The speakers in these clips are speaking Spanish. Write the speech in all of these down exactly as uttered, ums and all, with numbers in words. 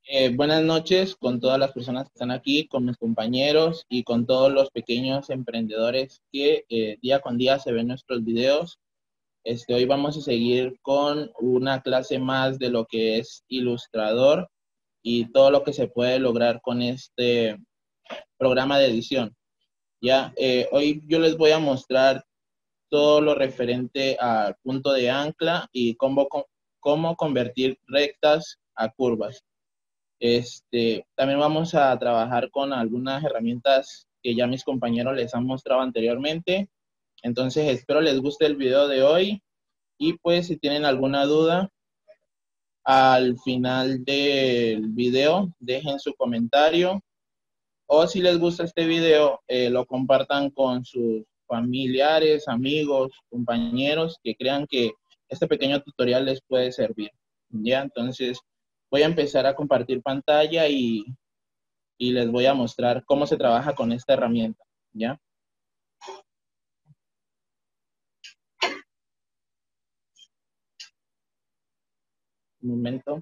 Eh, buenas noches con todas las personas que están aquí, con mis compañeros y con todos los pequeños emprendedores que eh, día con día se ven nuestros videos. Este, hoy vamos a seguir con una clase más de lo que es ilustrador y todo lo que se puede lograr con este programa de edición. Ya, eh, hoy yo les voy a mostrar todo lo referente al punto de ancla y cómo, cómo convertir rectas a curvas. Este, también vamos a trabajar con algunas herramientas que ya mis compañeros les han mostrado anteriormente. Entonces, espero les guste el video de hoy y pues si tienen alguna duda, al final del video dejen su comentario o si les gusta este video, eh, lo compartan con sus familiares, amigos, compañeros que crean que este pequeño tutorial les puede servir. Ya, entonces voy a empezar a compartir pantalla y y les voy a mostrar cómo se trabaja con esta herramienta, ¿ya? Un momento.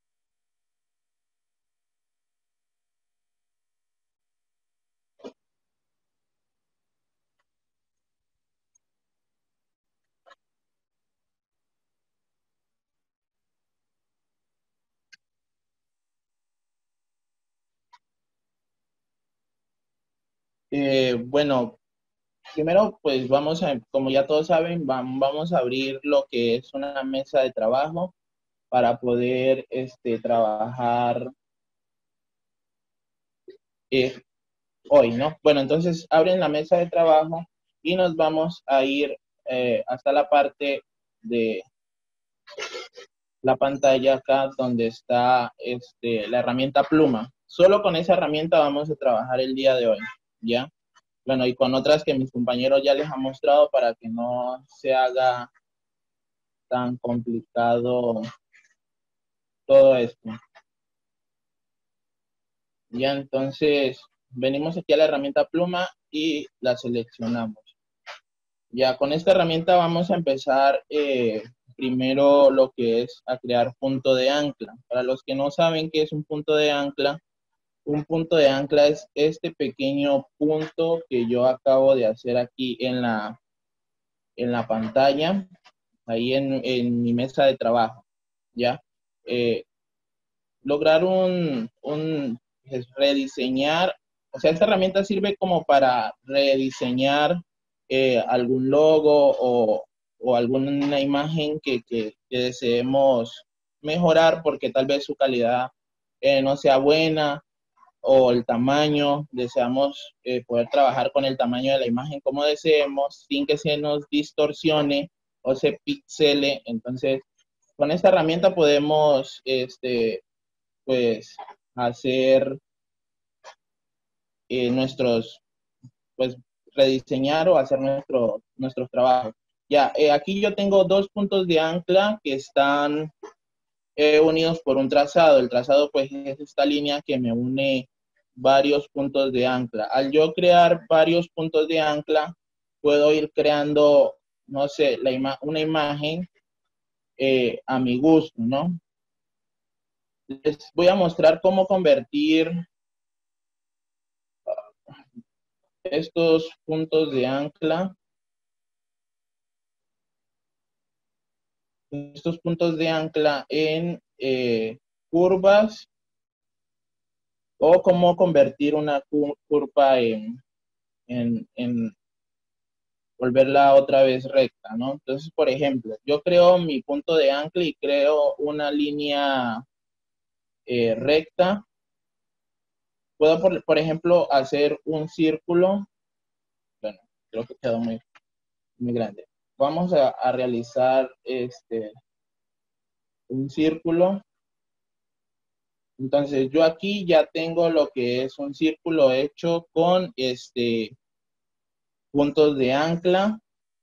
Eh, bueno, primero pues vamos a, como ya todos saben, vamos a abrir lo que es una mesa de trabajo para poder este, trabajar eh, hoy, ¿no? Bueno, entonces abren la mesa de trabajo y nos vamos a ir eh, hasta la parte de la pantalla acá donde está este, la herramienta pluma. Solo con esa herramienta vamos a trabajar el día de hoy, ¿ya? Bueno, y con otras que mis compañeros ya les han mostrado para que no se haga tan complicado todo esto. Ya, entonces, venimos aquí a la herramienta pluma y la seleccionamos. Ya, con esta herramienta vamos a empezar eh, primero lo que es a crear punto de ancla. Para los que no saben qué es un punto de ancla, un punto de ancla es este pequeño punto que yo acabo de hacer aquí en la, en la pantalla, ahí en, en mi mesa de trabajo, ¿ya? Eh, lograr un, un es rediseñar, o sea, esta herramienta sirve como para rediseñar eh, algún logo o, o alguna imagen que, que, que, deseemos mejorar porque tal vez su calidad eh, no sea buena o el tamaño, deseamos eh, poder trabajar con el tamaño de la imagen como deseemos sin que se nos distorsione o se pixele. Entonces, con esta herramienta podemos este, pues, hacer eh, nuestros, pues, rediseñar o hacer nuestro, nuestros trabajos. Ya, eh, aquí yo tengo dos puntos de ancla que están eh, unidos por un trazado. El trazado, pues, es esta línea que me une varios puntos de ancla. Al yo crear varios puntos de ancla, puedo ir creando, no sé, la ima una imagen eh, a mi gusto, ¿no? Les voy a mostrar cómo convertir estos puntos de ancla, estos puntos de ancla en eh, curvas o cómo convertir una curva en, en, en volverla otra vez recta, ¿no? Entonces, por ejemplo, yo creo mi punto de ancla y creo una línea eh, recta. Puedo, por, por, ejemplo, hacer un círculo. Bueno, creo que quedó muy, muy grande. Vamos a, a realizar este, un círculo. Entonces, yo aquí ya tengo lo que es un círculo hecho con este, puntos de ancla.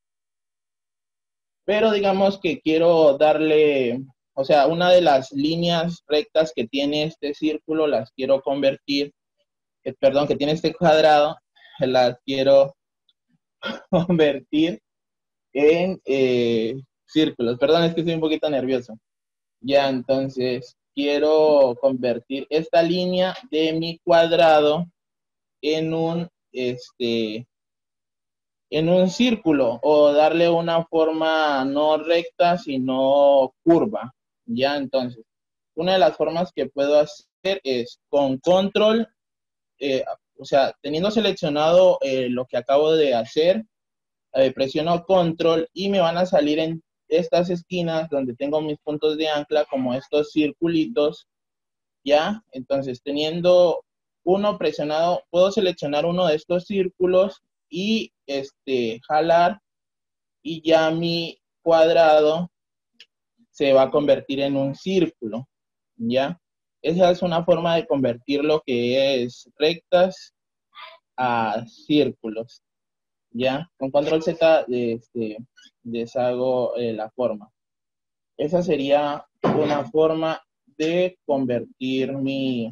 Pero digamos que quiero darle, o sea, una de las líneas rectas que tiene este círculo las quiero convertir, eh, perdón, que tiene este cuadrado, las quiero convertir en eh, círculos. Perdón, es que estoy un poquito nervioso. Ya, entonces, quiero convertir esta línea de mi cuadrado en un, este, en un círculo o darle una forma no recta, sino curva. Ya, entonces, una de las formas que puedo hacer es con control, eh, o sea, teniendo seleccionado eh, lo que acabo de hacer, eh, presiono control y me van a salir en estas esquinas donde tengo mis puntos de ancla como estos circulitos, ¿ya? Entonces, teniendo uno presionado, puedo seleccionar uno de estos círculos y este, jalar y ya mi cuadrado se va a convertir en un círculo, ¿ya? Esa es una forma de convertir lo que es rectas a círculos, ¿ya? Con control Z este, deshago eh, la forma. Esa sería una forma de convertir mi,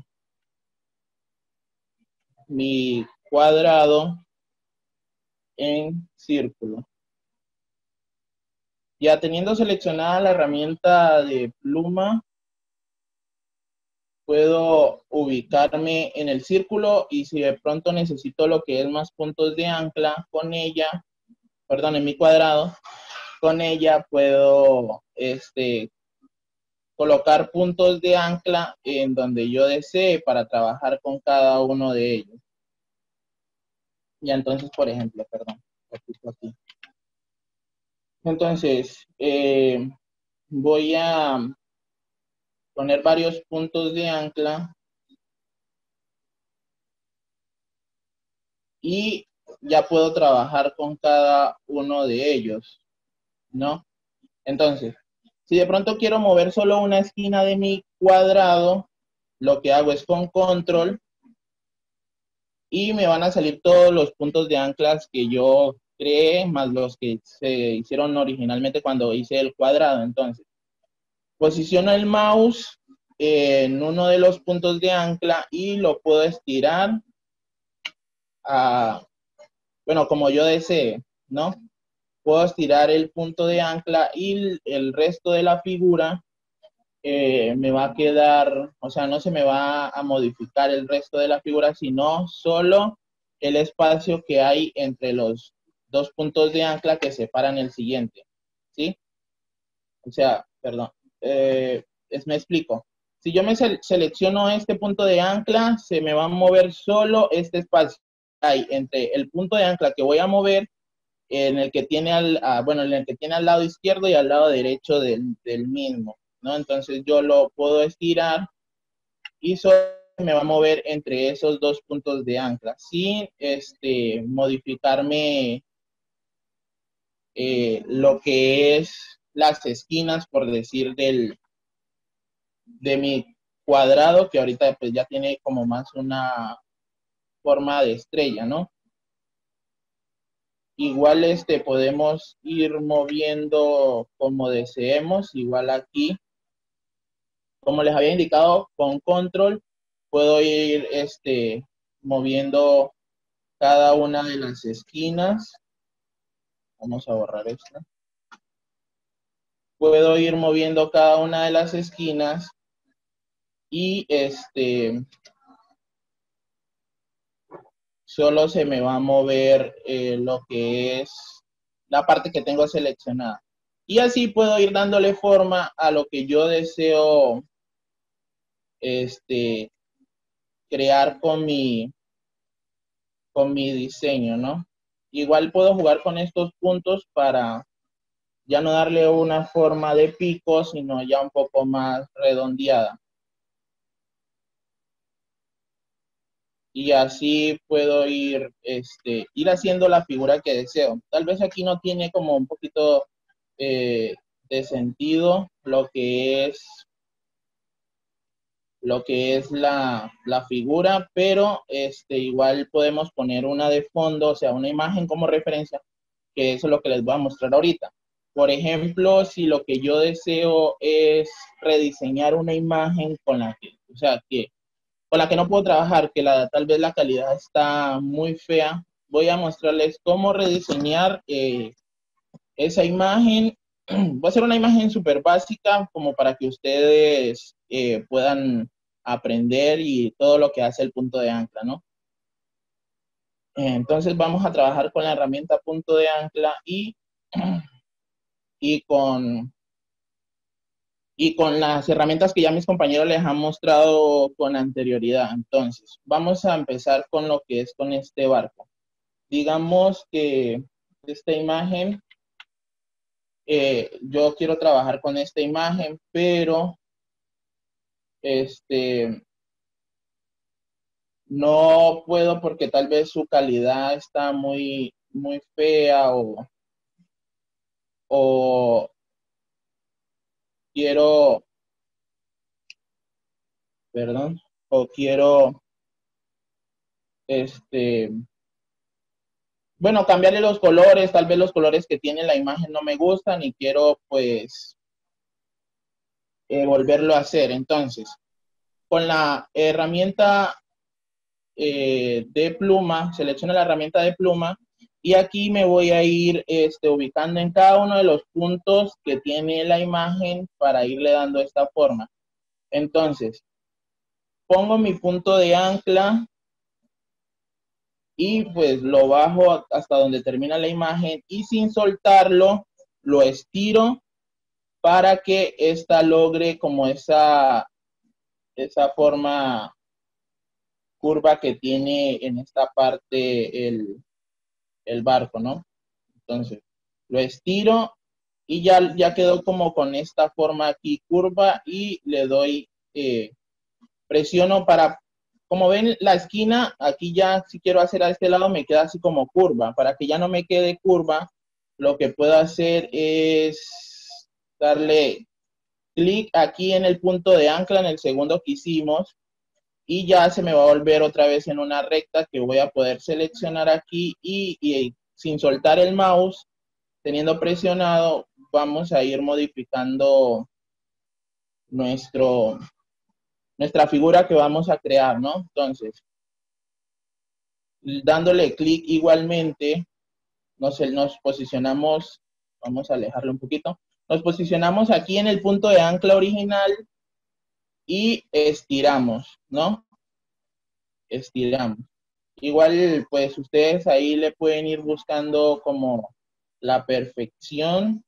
mi cuadrado en círculo. Ya teniendo seleccionada la herramienta de pluma, puedo ubicarme en el círculo y si de pronto necesito lo que es más puntos de ancla con ella, perdón, en mi cuadrado, con ella puedo este, colocar puntos de ancla en donde yo desee para trabajar con cada uno de ellos. Ya entonces, por ejemplo, perdón, aquí, aquí. Entonces, eh, voy a poner varios puntos de ancla y ya puedo trabajar con cada uno de ellos, ¿no? Entonces, si de pronto quiero mover solo una esquina de mi cuadrado, lo que hago es con control y me van a salir todos los puntos de anclas que yo creé, más los que se hicieron originalmente cuando hice el cuadrado. Entonces, posiciono el mouse en uno de los puntos de ancla y lo puedo estirar a, bueno, como yo desee, ¿no? Puedo estirar el punto de ancla y el resto de la figura eh, me va a quedar, o sea, no se me va a modificar el resto de la figura, sino solo el espacio que hay entre los dos puntos de ancla que separan el siguiente, ¿sí? O sea, perdón, eh, es, me explico. Si yo me se selecciono este punto de ancla, se me va a mover solo este espacio que hay entre el punto de ancla que voy a mover en el que tiene al, ah, bueno, en el que tiene al lado izquierdo y al lado derecho del, del mismo, ¿no? Entonces yo lo puedo estirar y solo me va a mover entre esos dos puntos de ancla, sin este, modificarme eh, lo que es las esquinas, por decir, del, de mi cuadrado, que ahorita pues ya tiene como más una forma de estrella, ¿no? Igual este podemos ir moviendo como deseemos, igual aquí, como les había indicado, con control puedo ir este, moviendo cada una de las esquinas. Vamos a borrar esto. Puedo ir moviendo cada una de las esquinas y este solo se me va a mover eh, lo que es la parte que tengo seleccionada. Y así puedo ir dándole forma a lo que yo deseo este, crear con mi, con mi diseño, ¿no? Igual puedo jugar con estos puntos para ya no darle una forma de pico, sino ya un poco más redondeada. Y así puedo ir, este, ir haciendo la figura que deseo. Tal vez aquí no tiene como un poquito eh, de sentido lo que es lo que es la, la figura, pero este, igual podemos poner una de fondo, o sea, una imagen como referencia, que eso es lo que les voy a mostrar ahorita. Por ejemplo, si lo que yo deseo es rediseñar una imagen con la que, o sea, que con la que no puedo trabajar, que la, tal vez la calidad está muy fea, voy a mostrarles cómo rediseñar eh, esa imagen voy a hacer una imagen súper básica como para que ustedes eh, puedan aprender y todo lo que hace el punto de ancla, ¿no? Entonces vamos a trabajar con la herramienta punto de ancla y, y, con, y con las herramientas que ya mis compañeros les han mostrado con anterioridad. Entonces, vamos a empezar con lo que es con este barco. Digamos que esta imagen, eh, yo quiero trabajar con esta imagen, pero este, no puedo porque tal vez su calidad está muy, muy fea o, o quiero, perdón, o quiero, este, bueno, cambiarle los colores, tal vez los colores que tiene la imagen no me gustan y quiero pues eh, volverlo a hacer. Entonces, con la herramienta eh, de pluma, selecciono la herramienta de pluma y aquí me voy a ir este, ubicando en cada uno de los puntos que tiene la imagen para irle dando esta forma. Entonces, pongo mi punto de ancla y pues lo bajo hasta donde termina la imagen y sin soltarlo, lo estiro para que ésta logre como esa, esa forma curva que tiene en esta parte el, el barco, ¿no? Entonces, lo estiro y ya, ya quedó como con esta forma aquí curva y le doy, eh, presiono para, como ven la esquina, aquí ya si quiero hacer a este lado me queda así como curva. Para que ya no me quede curva, lo que puedo hacer es darle clic aquí en el punto de ancla, en el segundo que hicimos, y ya se me va a volver otra vez en una recta que voy a poder seleccionar aquí y, y sin soltar el mouse, teniendo presionado, vamos a ir modificando nuestro, nuestra figura que vamos a crear, ¿no? Entonces, dándole clic igualmente, nos, nos posicionamos, vamos a alejarlo un poquito, nos posicionamos aquí en el punto de ancla original y estiramos, ¿no? Estiramos. Igual, pues ustedes ahí le pueden ir buscando como la perfección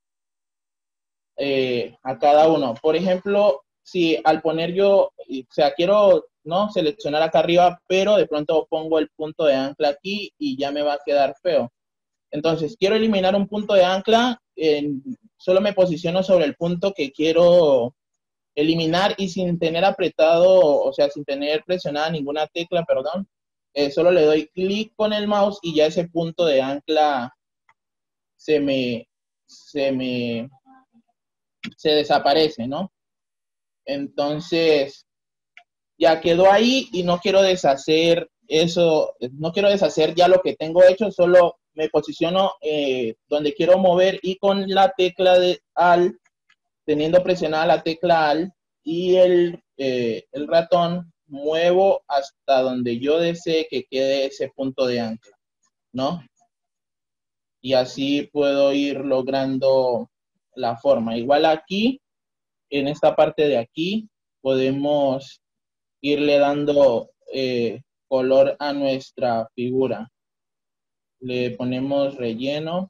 eh, a cada uno. Por ejemplo, si al poner yo, o sea, quiero no seleccionar acá arriba, pero de pronto pongo el punto de ancla aquí y ya me va a quedar feo. Entonces, quiero eliminar un punto de ancla, eh, solo me posiciono sobre el punto que quiero eliminar y sin tener apretado, o sea, sin tener presionada ninguna tecla, perdón, eh, solo le doy clic con el mouse y ya ese punto de ancla se me, se me, se desaparece, ¿no? Entonces, ya quedó ahí y no quiero deshacer eso, no quiero deshacer ya lo que tengo hecho, solo me posiciono eh, donde quiero mover y con la tecla de Alt, teniendo presionada la tecla Alt y el, eh, el ratón, muevo hasta donde yo desee que quede ese punto de ancla, ¿no? Y así puedo ir logrando la forma. Igual aquí, en esta parte de aquí, podemos irle dando eh, color a nuestra figura. Le ponemos relleno.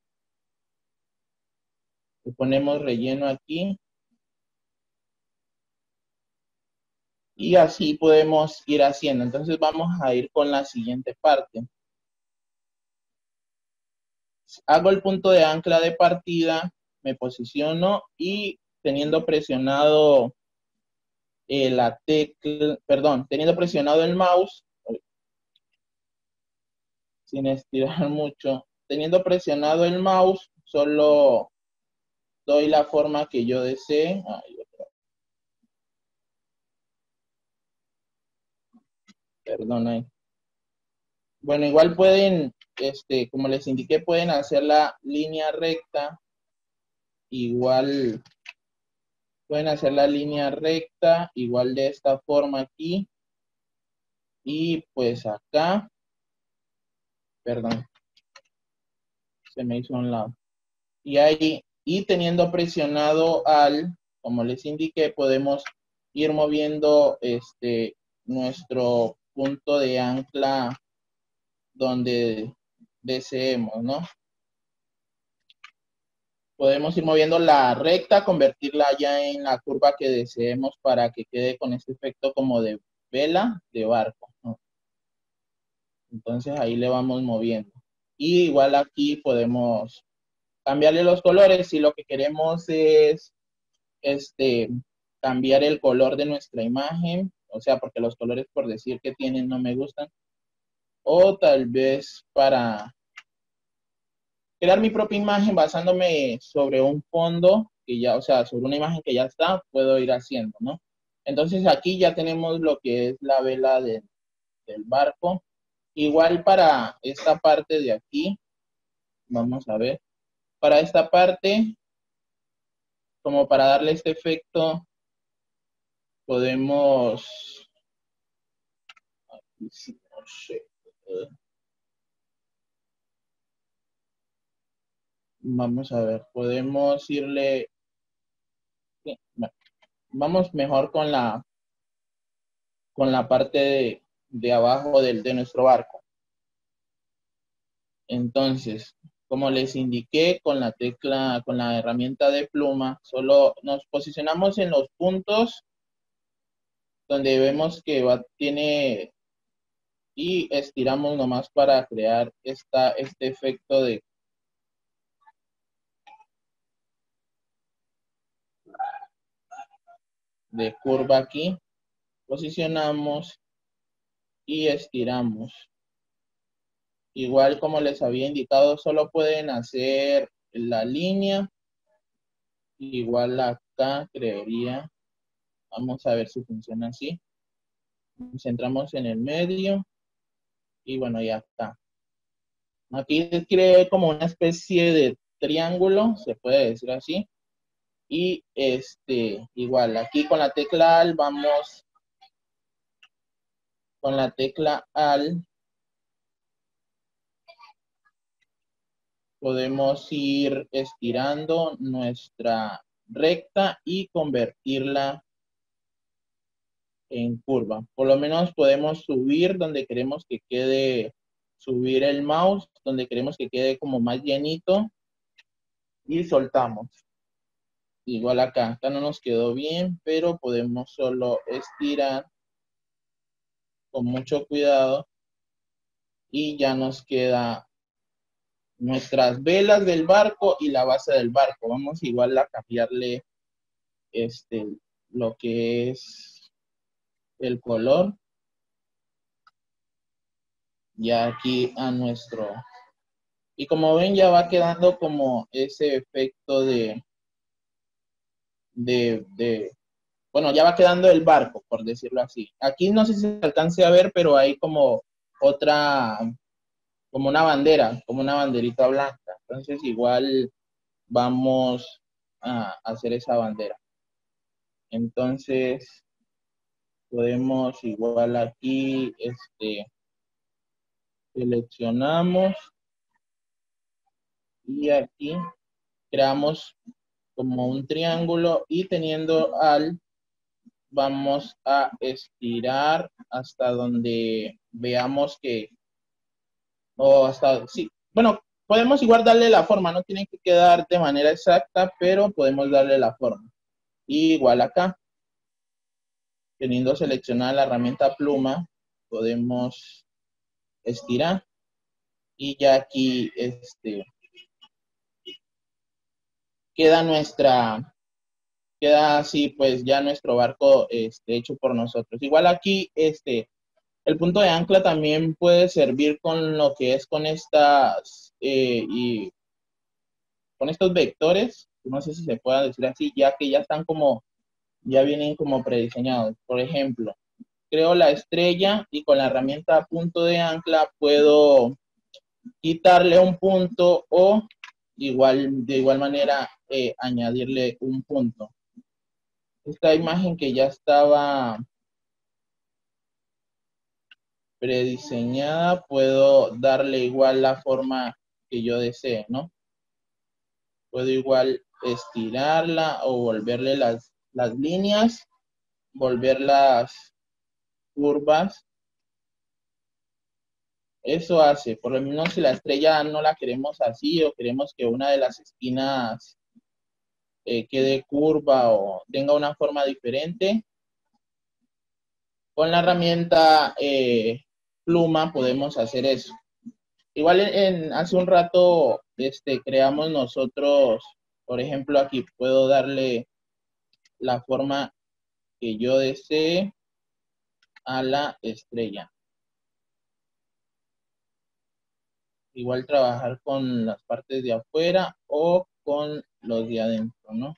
Le ponemos relleno aquí. Y así podemos ir haciendo. Entonces vamos a ir con la siguiente parte. Hago el punto de ancla de partida, me posiciono y teniendo presionado eh, la tecla, perdón, teniendo presionado el mouse, sin estirar mucho, teniendo presionado el mouse, solo doy la forma que yo desee. Ay, perdón. Bueno, igual pueden, este, como les indiqué, pueden hacer la línea recta. Igual pueden hacer la línea recta, igual de esta forma aquí. Y pues acá, perdón, se me hizo a un lado. Y ahí y teniendo presionado al, como les indiqué, podemos ir moviendo este, nuestro punto de ancla donde deseemos, ¿no? Podemos ir moviendo la recta, convertirla ya en la curva que deseemos para que quede con este efecto como de vela de barco, ¿no? Entonces ahí le vamos moviendo. Y igual aquí podemos cambiarle los colores si lo que queremos es este, cambiar el color de nuestra imagen, o sea, porque los colores por decir que tienen no me gustan, o tal vez para crear mi propia imagen basándome sobre un fondo que ya, o sea, sobre una imagen que ya está, puedo ir haciendo, ¿no? Entonces aquí ya tenemos lo que es la vela de, del barco. Igual para esta parte de aquí, vamos a ver, para esta parte, como para darle este efecto, podemos, no sé, vamos a ver, podemos irle, vamos mejor con la, con la parte de, de abajo del, de nuestro barco. Entonces, como les indiqué, con la tecla, con la herramienta de pluma, solo nos posicionamos en los puntos donde vemos que va, tiene, y estiramos nomás para crear esta, este efecto de, de curva aquí. Posicionamos y estiramos. Igual como les había indicado, solo pueden hacer la línea. Igual acá creería. Vamos a ver si funciona así. Centramos en el medio. Y bueno, ya está. Aquí creé como una especie de triángulo, se puede decir así. Y este, igual, aquí con la tecla Alt vamos, con la tecla Alt podemos ir estirando nuestra recta y convertirla en curva. Por lo menos podemos subir donde queremos que quede, subir el mouse, donde queremos que quede como más llenito y soltamos. Igual acá, acá no nos quedó bien, pero podemos solo estirar con mucho cuidado y ya nos queda nuestras velas del barco y la base del barco. Vamos igual a cambiarle este, lo que es el color ya aquí a nuestro, y como ven ya va quedando como ese efecto de, de, de, bueno, ya va quedando el barco, por decirlo así. Aquí no sé si se alcance a ver, pero hay como otra, como una bandera, como una banderita blanca. Entonces igual vamos a hacer esa bandera. Entonces podemos igual aquí, este, seleccionamos y aquí creamos como un triángulo y teniendo al, vamos a estirar hasta donde veamos que, o hasta, sí, bueno, podemos igual darle la forma, no tiene que quedar de manera exacta, pero podemos darle la forma. Y igual acá, teniendo seleccionada la herramienta pluma, podemos estirar y ya aquí este, queda nuestra, queda así pues ya nuestro barco este, hecho por nosotros. Igual aquí este, el punto de ancla también puede servir con lo que es con estas eh, y con estos vectores, no sé si se pueda decir así, ya que ya están como, ya vienen como prediseñados. Por ejemplo, creo la estrella y con la herramienta punto de ancla puedo quitarle un punto o igual, de igual manera eh, añadirle un punto. Esta imagen que ya estaba prediseñada, puedo darle igual la forma que yo desee, ¿no? Puedo igual estirarla o volverle las, las líneas, volver las curvas. Eso hace, por lo menos si la estrella no la queremos así o queremos que una de las esquinas eh, quede curva o tenga una forma diferente, con la herramienta eh, pluma podemos hacer eso. Igual en, en, hace un rato este, creamos nosotros, por ejemplo, aquí puedo darle la forma que yo desee a la estrella. Igual trabajar con las partes de afuera o con los de adentro, ¿no?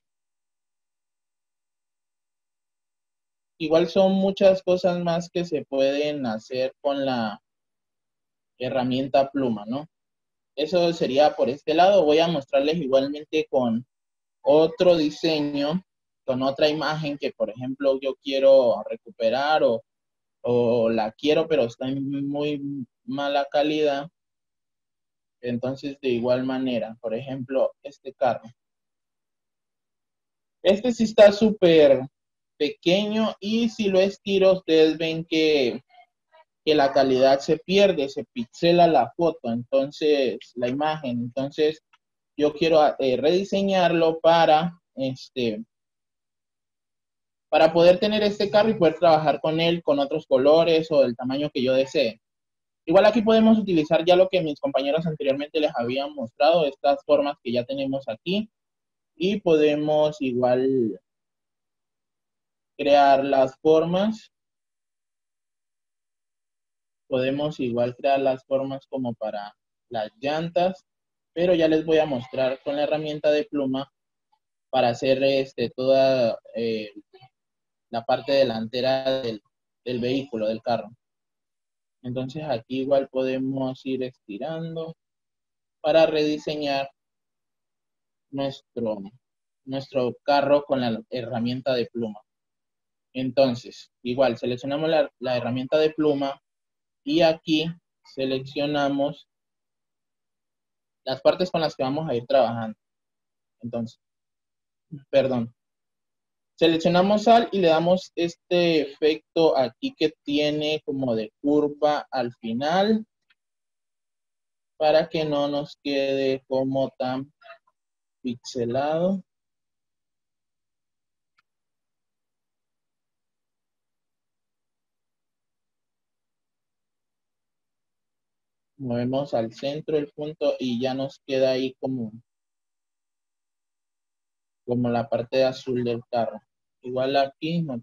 Igual son muchas cosas más que se pueden hacer con la herramienta pluma, ¿no? Eso sería por este lado. Voy a mostrarles igualmente con otro diseño, con otra imagen que, por ejemplo, yo quiero recuperar o, o la quiero, pero está en muy mala calidad. Entonces, de igual manera, por ejemplo, este carro. Este sí está súper pequeño y si lo estiro, ustedes ven que, que la calidad se pierde, se pixela la foto, entonces, la imagen. Entonces, yo quiero eh, rediseñarlo para, este, para poder tener este carro y poder trabajar con él con otros colores o del tamaño que yo desee. Igual aquí podemos utilizar ya lo que mis compañeros anteriormente les habían mostrado, estas formas que ya tenemos aquí, y podemos igual crear las formas. Podemos igual crear las formas como para las llantas, pero ya les voy a mostrar con la herramienta de pluma para hacer este, toda eh, la parte delantera del, del vehículo, del carro. Entonces aquí igual podemos ir estirando para rediseñar nuestro, nuestro carro con la herramienta de pluma. Entonces, igual seleccionamos la, la herramienta de pluma y aquí seleccionamos las partes con las que vamos a ir trabajando. Entonces, perdón. Seleccionamos al y le damos este efecto aquí que tiene como de curva al final para que no nos quede como tan pixelado. Movemos al centro el punto y ya nos queda ahí como, como la parte azul del carro. Igual aquí no,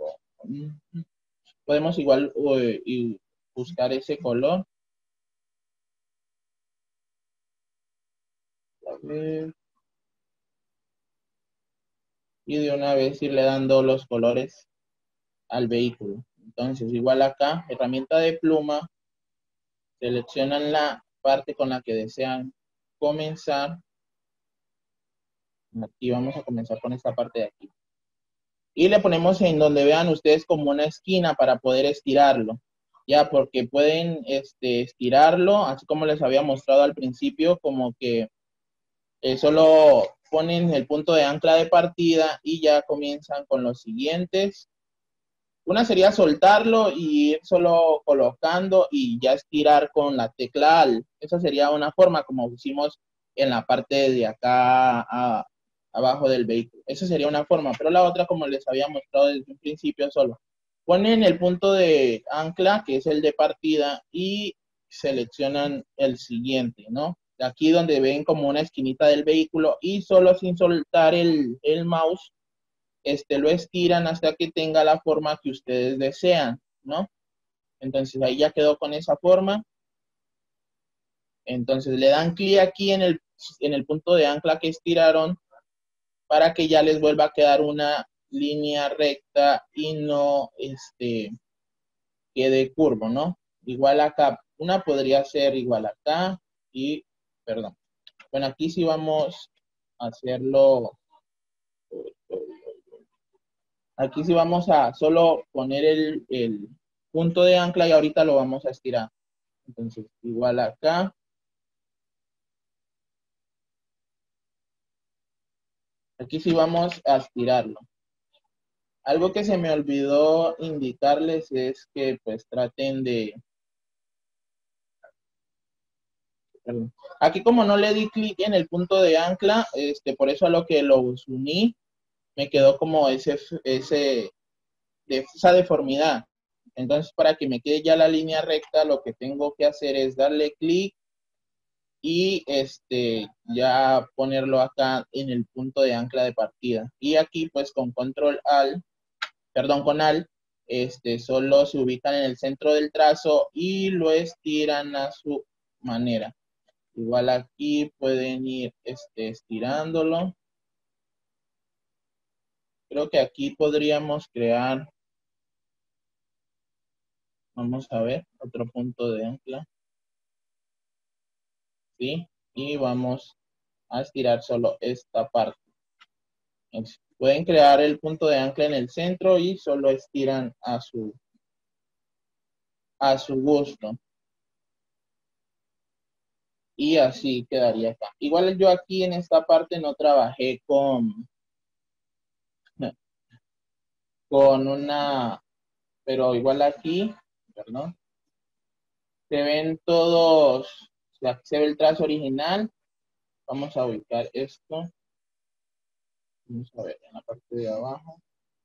podemos igual uh, y buscar ese color. A ver. Y de una vez irle dando los colores al vehículo. Entonces, igual acá, herramienta de pluma, seleccionan la parte con la que desean comenzar. Aquí vamos a comenzar con esta parte de aquí. Y le ponemos en donde vean ustedes como una esquina para poder estirarlo. Ya, porque pueden este, estirarlo, así como les había mostrado al principio, como que eh, solo ponen el punto de ancla de partida y ya comienzan con los siguientes. Una sería soltarlo y ir solo colocando y ya estirar con la tecla Alt. Esa sería una forma como hicimos en la parte de acá a, abajo del vehículo. Esa sería una forma, pero la otra, como les había mostrado desde un principio, solo ponen el punto de ancla, que es el de partida, y seleccionan el siguiente, ¿no? Aquí donde ven como una esquinita del vehículo y solo sin soltar el, el mouse, este, lo estiran hasta que tenga la forma que ustedes desean, ¿no? Entonces ahí ya quedó con esa forma. Entonces le dan clic aquí en el, en el punto de ancla que estiraron para que ya les vuelva a quedar una línea recta y no este, quede curvo, ¿no? Igual acá, una podría ser igual acá y, perdón. Bueno, aquí sí vamos a hacerlo. Aquí sí vamos a solo poner el, el punto de ancla y ahorita lo vamos a estirar. Entonces, igual acá. Aquí sí vamos a estirarlo. Algo que se me olvidó indicarles es que pues traten de... perdón. Aquí como no le di clic en el punto de ancla, este, por eso a lo que los uní, me quedó como ese, ese, de, esa deformidad. Entonces, para que me quede ya la línea recta, lo que tengo que hacer es darle clic y este, ya ponerlo acá en el punto de ancla de partida. Y aquí, pues con control alt, perdón, con alt, este, solo se ubican en el centro del trazo y lo estiran a su manera. Igual aquí pueden ir este, estirándolo. Creo que aquí podríamos crear, vamos a ver, otro punto de ancla, ¿sí? Y vamos a estirar solo esta parte. Pueden crear el punto de ancla en el centro y solo estiran a su, a su gusto. Y así quedaría acá. Igual yo aquí en esta parte no trabajé con, con una, pero igual aquí, perdón, se ven todos, o sea, se ve el trazo original. Vamos a ubicar esto. Vamos a ver en la parte de abajo.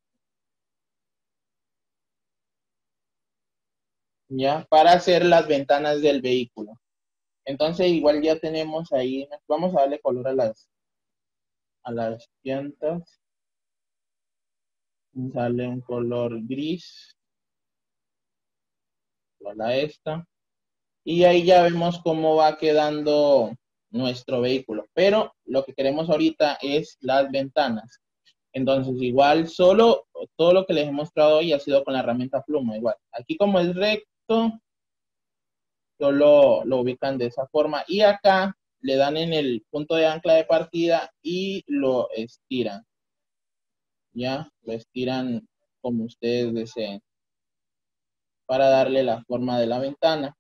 Ya, para hacer las ventanas del vehículo. Entonces igual ya tenemos ahí, vamos a darle color a las, a las llantas. Sale un color gris, la esta. Y ahí ya vemos cómo va quedando nuestro vehículo. Pero lo que queremos ahorita es las ventanas. Entonces, igual, solo todo lo que les he mostrado hoy ha sido con la herramienta pluma. Igual, aquí como es recto, solo lo ubican de esa forma. Y acá le dan en el punto de ancla de partida y lo estiran. Ya, lo estiran como ustedes deseen para darle la forma de la ventana.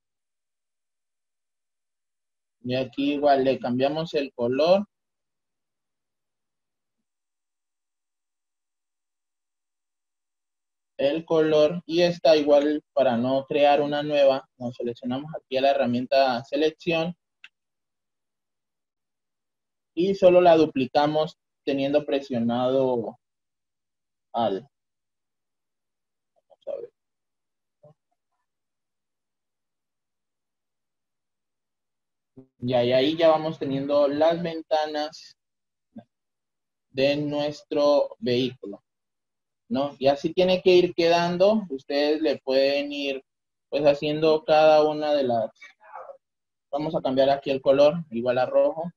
Y aquí igual le cambiamos el color. El color y esta igual para no crear una nueva, nos seleccionamos aquí a la herramienta selección y solo la duplicamos teniendo presionado al. Vamos a ver. Ya, y ahí ya vamos teniendo las ventanas de nuestro vehículo, ¿no? Y así tiene que ir quedando. Ustedes le pueden ir pues haciendo cada una de las. Vamos a cambiar aquí el color, igual a rojo.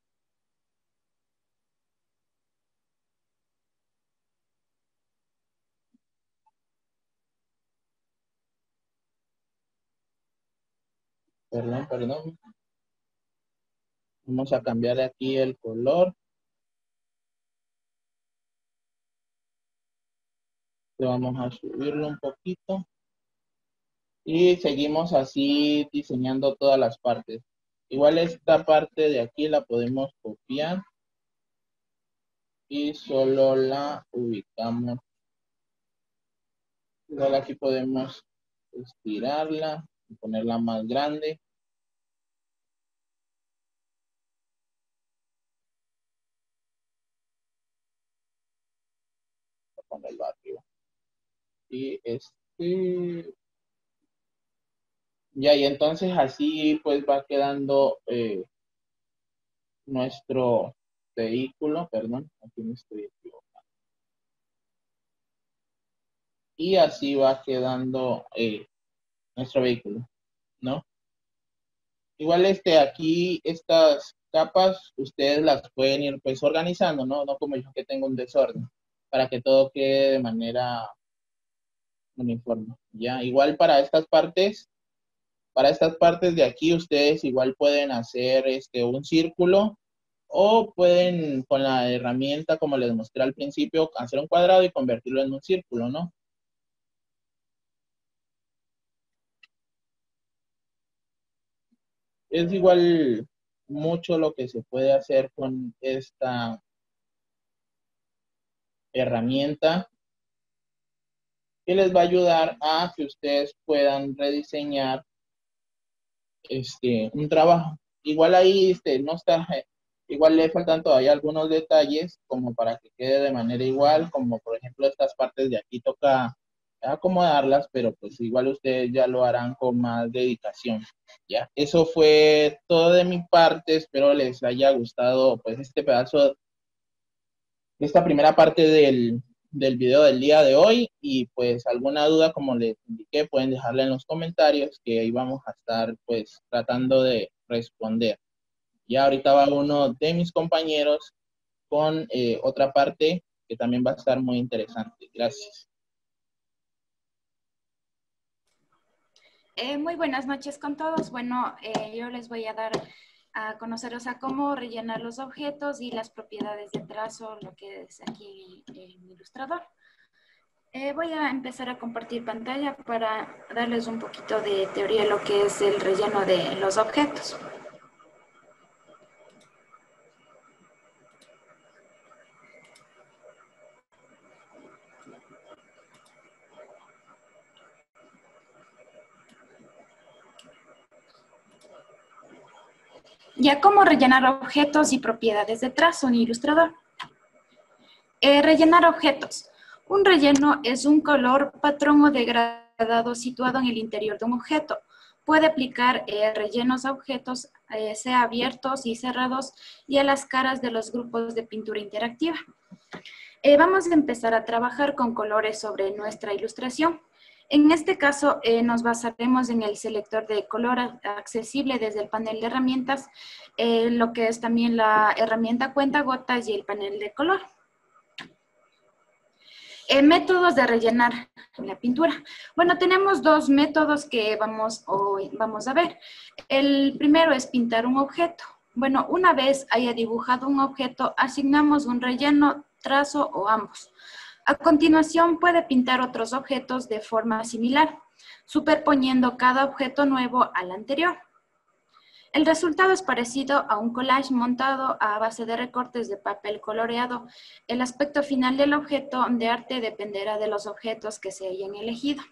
Perdón, perdón. Vamos a cambiar aquí el color. Le vamos a subirlo un poquito. Y seguimos así diseñando todas las partes. Igual esta parte de aquí la podemos copiar. Y solo la ubicamos. Igual aquí podemos estirarla y ponerla más grande. Ponerlo arriba. Y este. Ya, y entonces así pues va quedando eh, nuestro vehículo. Perdón, aquí me estoy equivocando. Y así va quedando eh, nuestro vehículo, ¿no? Igual este, aquí estas capas ustedes las pueden ir pues organizando, ¿no? No como yo que tengo un desorden, para que todo quede de manera uniforme, ¿ya? Igual para estas partes, para estas partes de aquí ustedes igual pueden hacer este, un círculo o pueden con la herramienta, como les mostré al principio, hacer un cuadrado y convertirlo en un círculo, ¿no? Es igual mucho lo que se puede hacer con esta herramienta que les va a ayudar a que ustedes puedan rediseñar este, un trabajo. Igual ahí este, no está, igual le faltan todavía algunos detalles como para que quede de manera igual, como por ejemplo estas partes de aquí toca acomodarlas, pero pues igual ustedes ya lo harán con más dedicación. Ya, eso fue todo de mi parte, espero les haya gustado pues este pedazo, esta primera parte del, del video del día de hoy, y pues alguna duda, como les indiqué, pueden dejarla en los comentarios, que ahí vamos a estar pues tratando de responder. Ya ahorita va uno de mis compañeros con eh, otra parte que también va a estar muy interesante. Gracias. Eh, muy buenas noches con todos. Bueno, eh, yo les voy a dar a conoceros a cómo rellenar los objetos y las propiedades de trazo, lo que es aquí en Illustrator. Eh, voy a empezar a compartir pantalla para darles un poquito de teoría de lo que es el relleno de los objetos. Ya cómo rellenar objetos y propiedades de trazo en Illustrator. Eh, rellenar objetos. Un relleno es un color, patrón o degradado situado en el interior de un objeto. Puede aplicar eh, rellenos a objetos, eh, sea abiertos y cerrados, y a las caras de los grupos de pintura interactiva. Eh, vamos a empezar a trabajar con colores sobre nuestra ilustración. En este caso, eh, nos basaremos en el selector de color accesible desde el panel de herramientas, eh, lo que es también la herramienta cuentagotas y el panel de color. Eh, métodos de rellenar la pintura. Bueno, tenemos dos métodos que vamos, hoy vamos a ver. El primero es pintar un objeto. Bueno, una vez haya dibujado un objeto, asignamos un relleno, trazo o ambos. A continuación, puede pintar otros objetos de forma similar, superponiendo cada objeto nuevo al anterior. El resultado es parecido a un collage montado a base de recortes de papel coloreado. El aspecto final del objeto de arte dependerá de los objetos que se hayan elegido.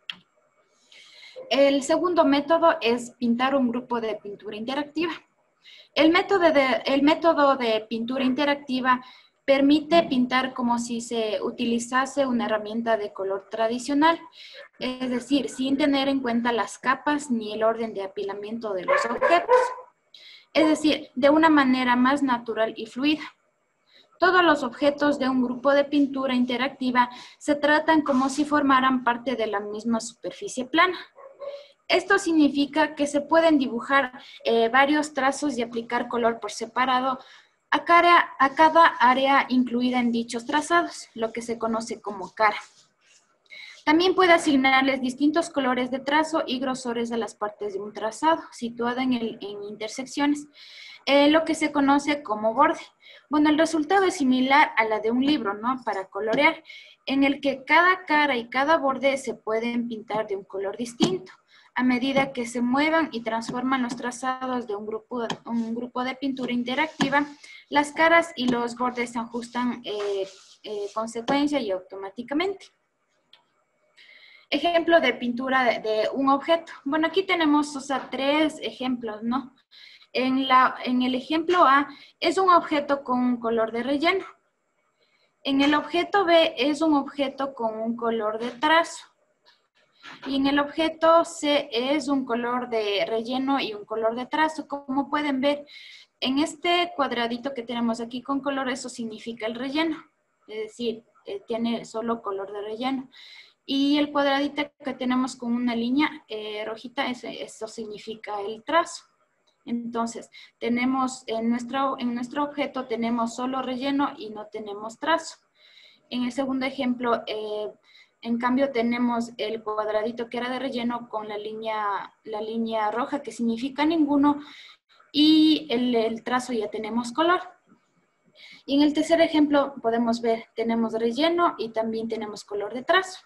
El segundo método es pintar un grupo de pintura interactiva. El método de, el método de pintura interactiva permite pintar como si se utilizase una herramienta de color tradicional, es decir, sin tener en cuenta las capas ni el orden de apilamiento de los objetos. Es decir, de una manera más natural y fluida. Todos los objetos de un grupo de pintura interactiva se tratan como si formaran parte de la misma superficie plana. Esto significa que se pueden dibujar eh, varios trazos y aplicar color por separado a, cara, a cada área incluida en dichos trazados, lo que se conoce como cara. También puede asignarles distintos colores de trazo y grosores a las partes de un trazado, situado en, el, en intersecciones, eh, lo que se conoce como borde. Bueno, el resultado es similar a la de un libro, ¿no? Para colorear, en el que cada cara y cada borde se pueden pintar de un color distinto, a medida que se muevan y transforman los trazados de un grupo, un grupo de pintura interactiva. Las caras y los bordes se ajustan eh, eh, consecuencia y automáticamente. Ejemplo de pintura de, de un objeto. Bueno, aquí tenemos, o sea, tres ejemplos, ¿no? En, la, en el ejemplo A es un objeto con un color de relleno. En el objeto B es un objeto con un color de trazo. Y en el objeto C es un color de relleno y un color de trazo. Como pueden ver, en este cuadradito que tenemos aquí con color, eso significa el relleno. Es decir, eh, tiene solo color de relleno. Y el cuadradito que tenemos con una línea eh, rojita, ese, eso significa el trazo. Entonces, tenemos en nuestro, en nuestro objeto tenemos solo relleno y no tenemos trazo. En el segundo ejemplo, eh, en cambio, tenemos el cuadradito que era de relleno con la línea, la línea roja que significa ninguno y el, el trazo ya tenemos color. Y en el tercer ejemplo podemos ver, tenemos relleno y también tenemos color de trazo.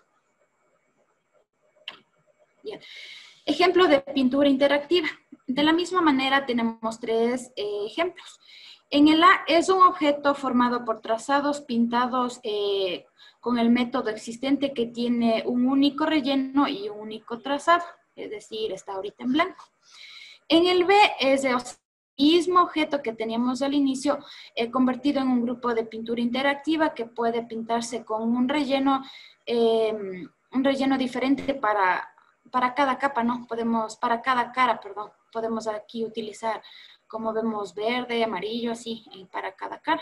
Bien. Ejemplo de pintura interactiva. De la misma manera tenemos tres eh, ejemplos. En el A es un objeto formado por trazados pintados eh, con el método existente que tiene un único relleno y un único trazado, es decir, está ahorita en blanco. En el B es el mismo objeto que teníamos al inicio, eh, convertido en un grupo de pintura interactiva que puede pintarse con un relleno, eh, un relleno diferente para, para cada capa, ¿no? Podemos, para cada cara, perdón, podemos aquí utilizar, como vemos, verde, amarillo, así, para cada cara.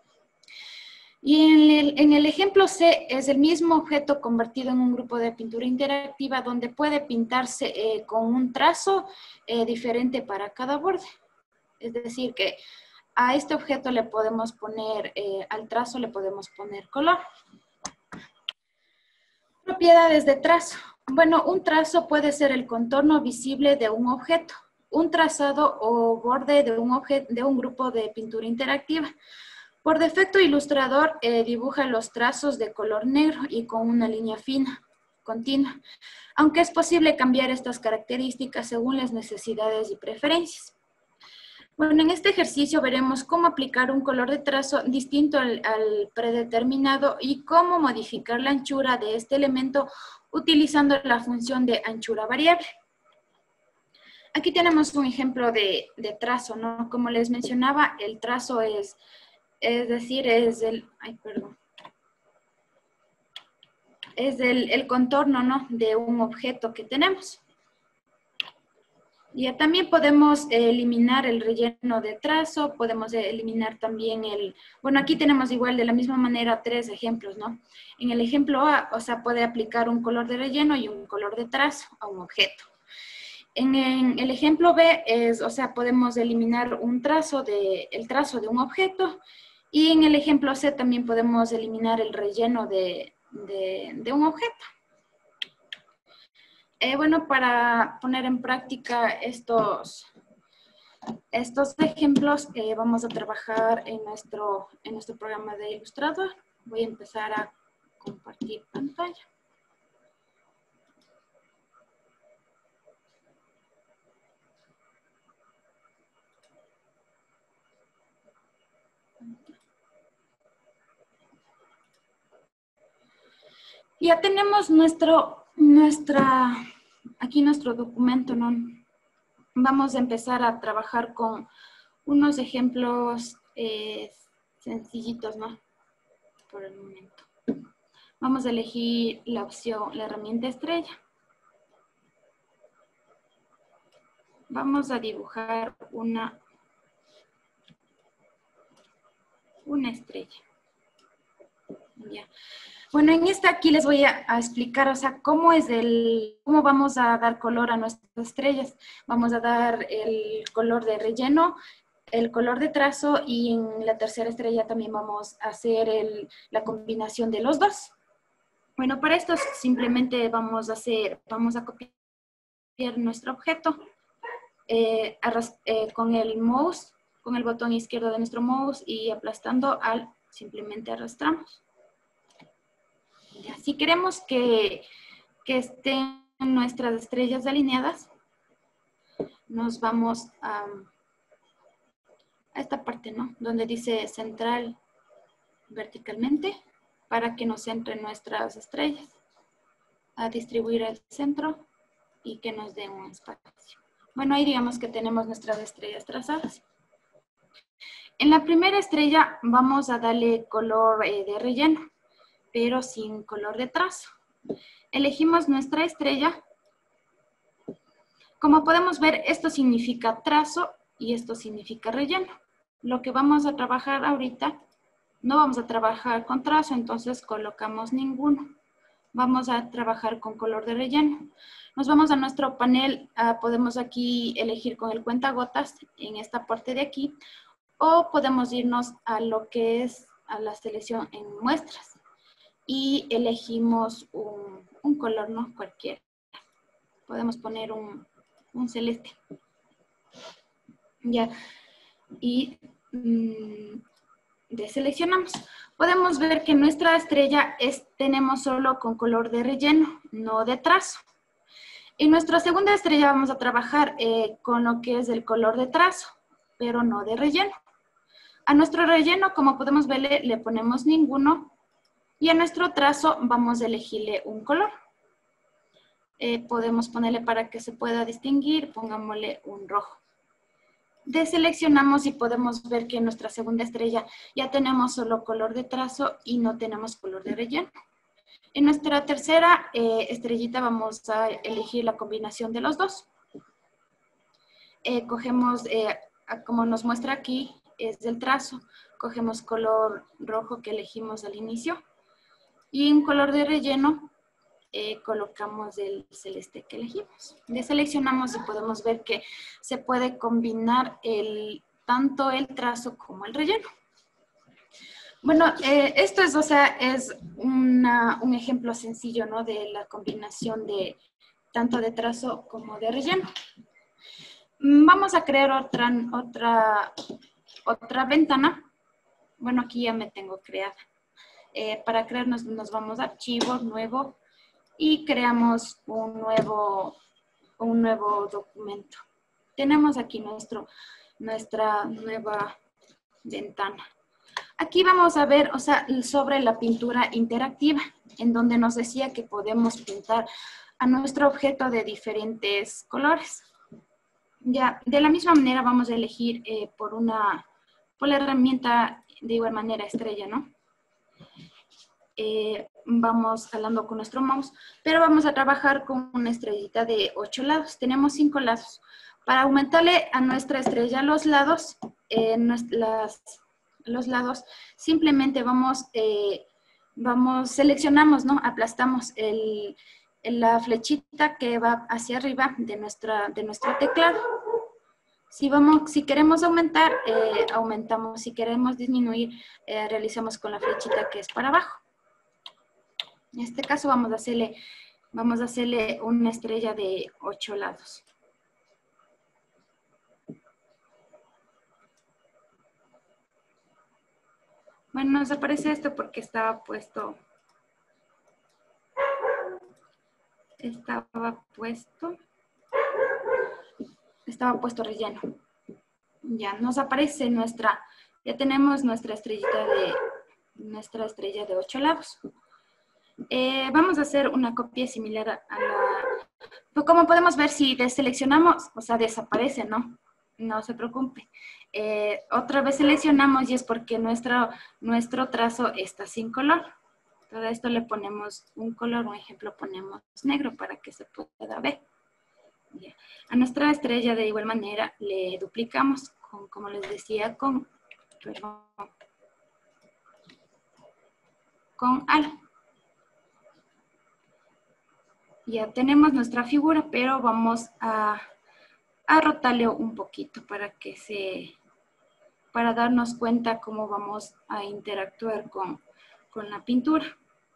Y en el, en el ejemplo C es el mismo objeto convertido en un grupo de pintura interactiva donde puede pintarse eh, con un trazo eh, diferente para cada borde. Es decir, que a este objeto le podemos poner, eh, al trazo le podemos poner color. Propiedades de trazo. Bueno, un trazo puede ser el contorno visible de un objeto, un trazado o borde de un, objeto, de un grupo de pintura interactiva. Por defecto, Illustrator eh, dibuja los trazos de color negro y con una línea fina, continua, aunque es posible cambiar estas características según las necesidades y preferencias. Bueno, en este ejercicio veremos cómo aplicar un color de trazo distinto al, al predeterminado y cómo modificar la anchura de este elemento utilizando la función de anchura variable. Aquí tenemos un ejemplo de, de trazo, ¿no? Como les mencionaba, el trazo es... Es decir, es el, ay, perdón, es el, el contorno, ¿no?, de un objeto que tenemos. Ya también podemos eliminar el relleno de trazo, podemos eliminar también el, bueno, aquí tenemos igual de la misma manera tres ejemplos, ¿no? En el ejemplo A, o sea, puede aplicar un color de relleno y un color de trazo a un objeto. En, en el ejemplo B, es, o sea, podemos eliminar un trazo de, el trazo de un objeto. Y en el ejemplo C también podemos eliminar el relleno de, de, de un objeto. Eh, bueno, para poner en práctica estos, estos ejemplos, eh, vamos a trabajar en nuestro, en nuestro programa de Illustrator. Voy a empezar a compartir pantalla. Ya tenemos nuestro, nuestra, aquí nuestro documento, ¿no? Vamos a empezar a trabajar con unos ejemplos eh, sencillitos, ¿no? Por el momento. Vamos a elegir la opción, la herramienta estrella. Vamos a dibujar una, una estrella. Ya. Bueno, en esta aquí les voy a, a explicar, o sea, cómo es el, cómo vamos a dar color a nuestras estrellas. Vamos a dar el color de relleno, el color de trazo y en la tercera estrella también vamos a hacer el, la combinación de los dos. Bueno, para esto simplemente vamos a hacer, vamos a copiar nuestro objeto eh, arras, eh, con el mouse, con el botón izquierdo de nuestro mouse y aplastando al, simplemente arrastramos. Ya, si queremos que, que estén nuestras estrellas alineadas, nos vamos a, a esta parte, ¿no? Donde dice central verticalmente, para que nos centren nuestras estrellas. A distribuir al centro y que nos dé un espacio. Bueno, ahí digamos que tenemos nuestras estrellas trazadas. En la primera estrella vamos a darle color eh, de relleno, pero sin color de trazo. Elegimos nuestra estrella. Como podemos ver, esto significa trazo y esto significa relleno. Lo que vamos a trabajar ahorita, no vamos a trabajar con trazo, entonces colocamos ninguno. Vamos a trabajar con color de relleno. Nos vamos a nuestro panel, uh, podemos aquí elegir con el cuentagotas en esta parte de aquí, o podemos irnos a lo que es a la selección en muestras. Y elegimos un, un color, ¿no? Cualquiera. Podemos poner un, un celeste. Ya. Y mmm, deseleccionamos. Podemos ver que nuestra estrella es, tenemos solo con color de relleno, no de trazo. En nuestra segunda estrella vamos a trabajar eh, con lo que es el color de trazo, pero no de relleno. A nuestro relleno, como podemos ver, le, le ponemos ninguno. Y a nuestro trazo vamos a elegirle un color. Eh, podemos ponerle para que se pueda distinguir, pongámosle un rojo. Deseleccionamos y podemos ver que en nuestra segunda estrella ya tenemos solo color de trazo y no tenemos color de relleno. En nuestra tercera eh, estrellita vamos a elegir la combinación de los dos. Eh, cogemos, eh, como nos muestra aquí, es del trazo. Cogemos color rojo que elegimos al inicio. Y en color de relleno eh, colocamos el celeste que elegimos. Deseleccionamos y podemos ver que se puede combinar el, tanto el trazo como el relleno. Bueno, eh, esto es, o sea, es una, un ejemplo sencillo, ¿no? De la combinación de tanto de trazo como de relleno. Vamos a crear otra, otra, otra ventana. Bueno, aquí ya me tengo creada. Eh, para crearnos nos vamos a archivo, nuevo, y creamos un nuevo, un nuevo documento. Tenemos aquí nuestro, nuestra nueva ventana. Aquí vamos a ver, o sea, sobre la pintura interactiva, en donde nos decía que podemos pintar a nuestro objeto de diferentes colores. Ya, de la misma manera vamos a elegir eh, por una, por la herramienta de igual manera estrella, ¿no? Eh, vamos jalando con nuestro mouse, pero vamos a trabajar con una estrellita de ocho lados. Tenemos cinco lados. Para aumentarle a nuestra estrella los lados, eh, las, los lados, simplemente vamos, eh, vamos, seleccionamos, ¿no? Aplastamos el, la flechita que va hacia arriba de, nuestra, de nuestro teclado. Si, vamos, si queremos aumentar, eh, aumentamos. Si queremos disminuir, eh, realizamos con la flechita que es para abajo. En este caso vamos a hacerle, vamos a hacerle una estrella de ocho lados. Bueno, nos aparece esto porque estaba puesto, estaba puesto, estaba puesto relleno. Ya nos aparece nuestra, ya tenemos nuestra estrellita de, nuestra estrella de ocho lados. Eh, vamos a hacer una copia similar a la... Pues como podemos ver, si deseleccionamos, o sea, desaparece, ¿no? No se preocupe. Eh, otra vez seleccionamos y es porque nuestro, nuestro trazo está sin color. Todo esto le ponemos un color, un ejemplo, ponemos negro para que se pueda ver. Bien. A nuestra estrella de igual manera le duplicamos, con, como les decía, con, perdón, con al. Ya tenemos nuestra figura, pero vamos a, a rotarle un poquito para que se, para darnos cuenta cómo vamos a interactuar con, con la pintura.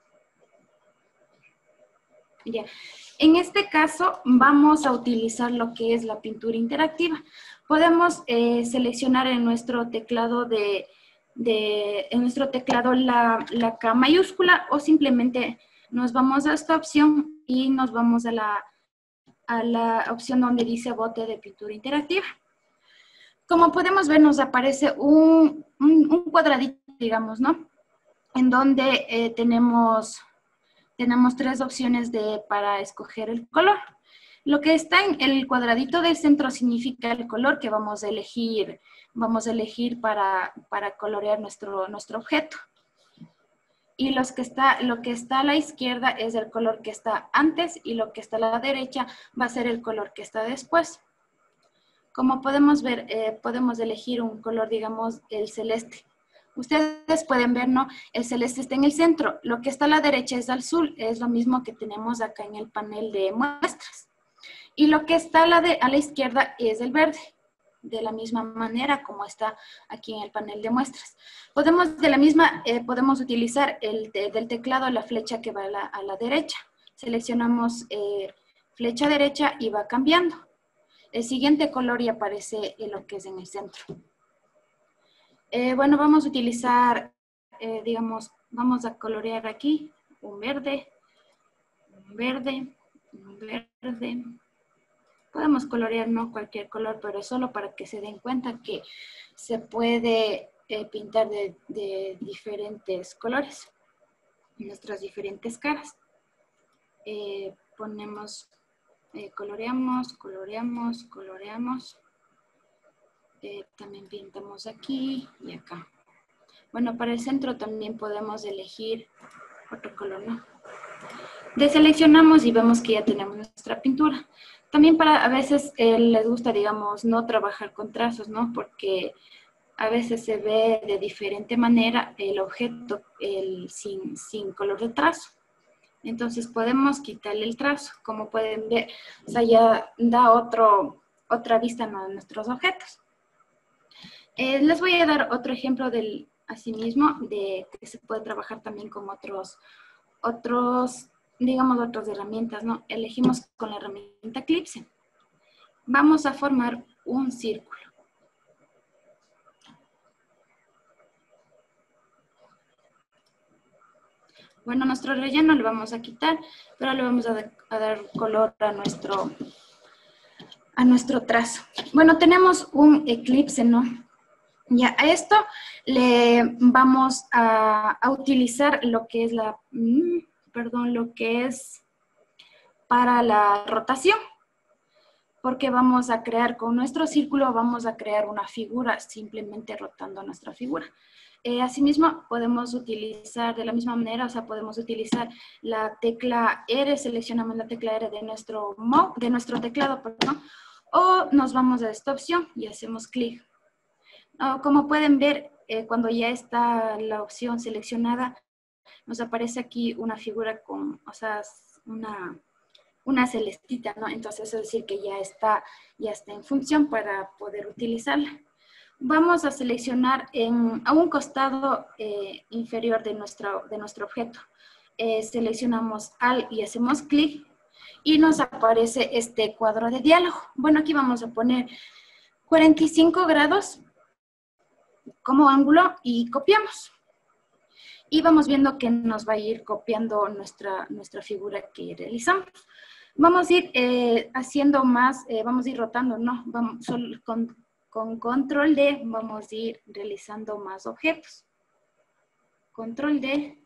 Ya. En este caso vamos a utilizar lo que es la pintura interactiva. Podemos eh, seleccionar en nuestro teclado de, de en nuestro teclado la, la K mayúscula o simplemente nos vamos a esta opción y nos vamos a la, a la opción donde dice bote de pintura interactiva. Como podemos ver, nos aparece un, un, un cuadradito, digamos, ¿no? En donde eh, tenemos, tenemos tres opciones de, para escoger el color. Lo que está en el cuadradito del centro significa el color que vamos a elegir, vamos a elegir para, para colorear nuestro, nuestro objeto. Y los que está, lo que está a la izquierda es el color que está antes y lo que está a la derecha va a ser el color que está después. Como podemos ver, eh, podemos elegir un color, digamos, el celeste. Ustedes pueden ver, ¿no? El celeste está en el centro. Lo que está a la derecha es azul. Es lo mismo que tenemos acá en el panel de muestras. Y lo que está a la, de, a la izquierda es el verde. De la misma manera como está aquí en el panel de muestras. Podemos, de la misma, eh, podemos utilizar el de, del teclado la flecha que va a la, a la derecha. Seleccionamos eh, flecha derecha y va cambiando. El siguiente color y aparece en lo que es en el centro. Eh, bueno, vamos a utilizar, eh, digamos, vamos a colorear aquí un verde, un verde, un verde. Podemos colorear no cualquier color, pero solo para que se den cuenta que se puede, eh, pintar de, de diferentes colores, nuestras diferentes caras. Eh, ponemos, eh, coloreamos, coloreamos, coloreamos. Eh, también pintamos aquí y acá. Bueno, para el centro también podemos elegir otro color, ¿no? Deseleccionamos y vemos que ya tenemos nuestra pintura. También para, a veces eh, les gusta, digamos, no trabajar con trazos, ¿no? Porque a veces se ve de diferente manera el objeto el, sin, sin color de trazo. Entonces podemos quitarle el trazo, como pueden ver, o sea, ya da otro, otra vista a nuestros objetos. Eh, les voy a dar otro ejemplo del, asimismo, de que se puede trabajar también con otros, otros, digamos, otras herramientas, ¿no? Elegimos con la herramienta Eclipse. Vamos a formar un círculo. Bueno, nuestro relleno lo vamos a quitar, pero le vamos a, de, a dar color a nuestro, a nuestro trazo. Bueno, tenemos un eclipse, ¿no? Ya, a esto le vamos a, a utilizar lo que es la, mmm, perdón, lo que es para la rotación. Porque vamos a crear con nuestro círculo, vamos a crear una figura simplemente rotando nuestra figura. Eh, asimismo, podemos utilizar de la misma manera, o sea, podemos utilizar la tecla R, seleccionamos la tecla R de nuestro, de nuestro teclado, perdón, o nos vamos a esta opción y hacemos clic. Oh, como pueden ver, eh, cuando ya está la opción seleccionada, nos aparece aquí una figura con, o sea, una... una celestita, ¿no? Entonces es decir que ya está, ya está en función para poder utilizarla. Vamos a seleccionar en, a un costado eh, inferior de nuestro, de nuestro objeto. Eh, seleccionamos Alt y hacemos clic y nos aparece este cuadro de diálogo. Bueno, aquí vamos a poner cuarenta y cinco grados como ángulo y copiamos. Y vamos viendo que nos va a ir copiando nuestra, nuestra figura que realizamos. Vamos a ir eh, haciendo más, eh, vamos a ir rotando, ¿no? Vamos, solo con, con control D vamos a ir realizando más objetos. Control D.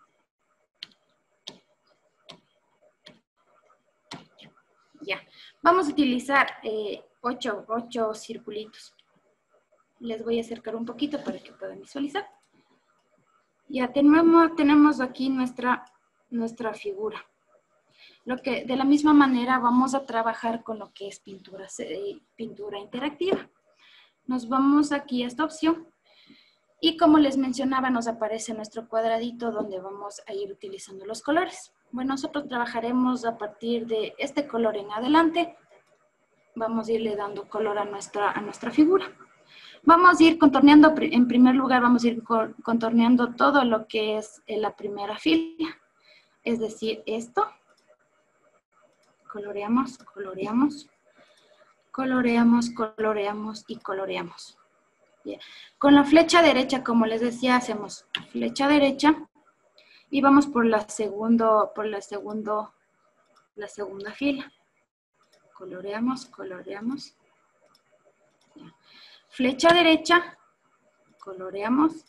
Ya. Vamos a utilizar eh, ocho, ocho circulitos. Les voy a acercar un poquito para que puedan visualizar. Ya tenemos, tenemos aquí nuestra, nuestra figura. Lo que, de la misma manera vamos a trabajar con lo que es pintura, eh, pintura interactiva. Nos vamos aquí a esta opción y como les mencionaba nos aparece nuestro cuadradito donde vamos a ir utilizando los colores. Bueno, nosotros trabajaremos a partir de este color en adelante. Vamos a irle dando color a nuestra, a nuestra figura. Vamos a ir contorneando, en primer lugar vamos a ir contorneando todo lo que es la primera fila. Es decir, esto. Coloreamos, coloreamos, coloreamos, coloreamos y coloreamos. Bien. Con la flecha derecha, como les decía, hacemos flecha derecha y vamos por la segundo, por la segundo, la segunda fila. Coloreamos, coloreamos. Bien. Flecha derecha, coloreamos.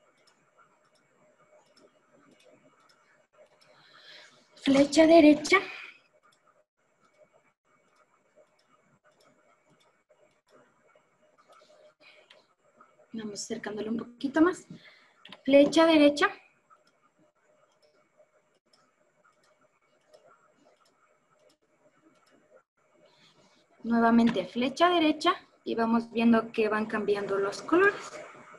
Flecha derecha. Vamos acercándole un poquito más. Flecha derecha. Nuevamente flecha derecha y vamos viendo que van cambiando los colores.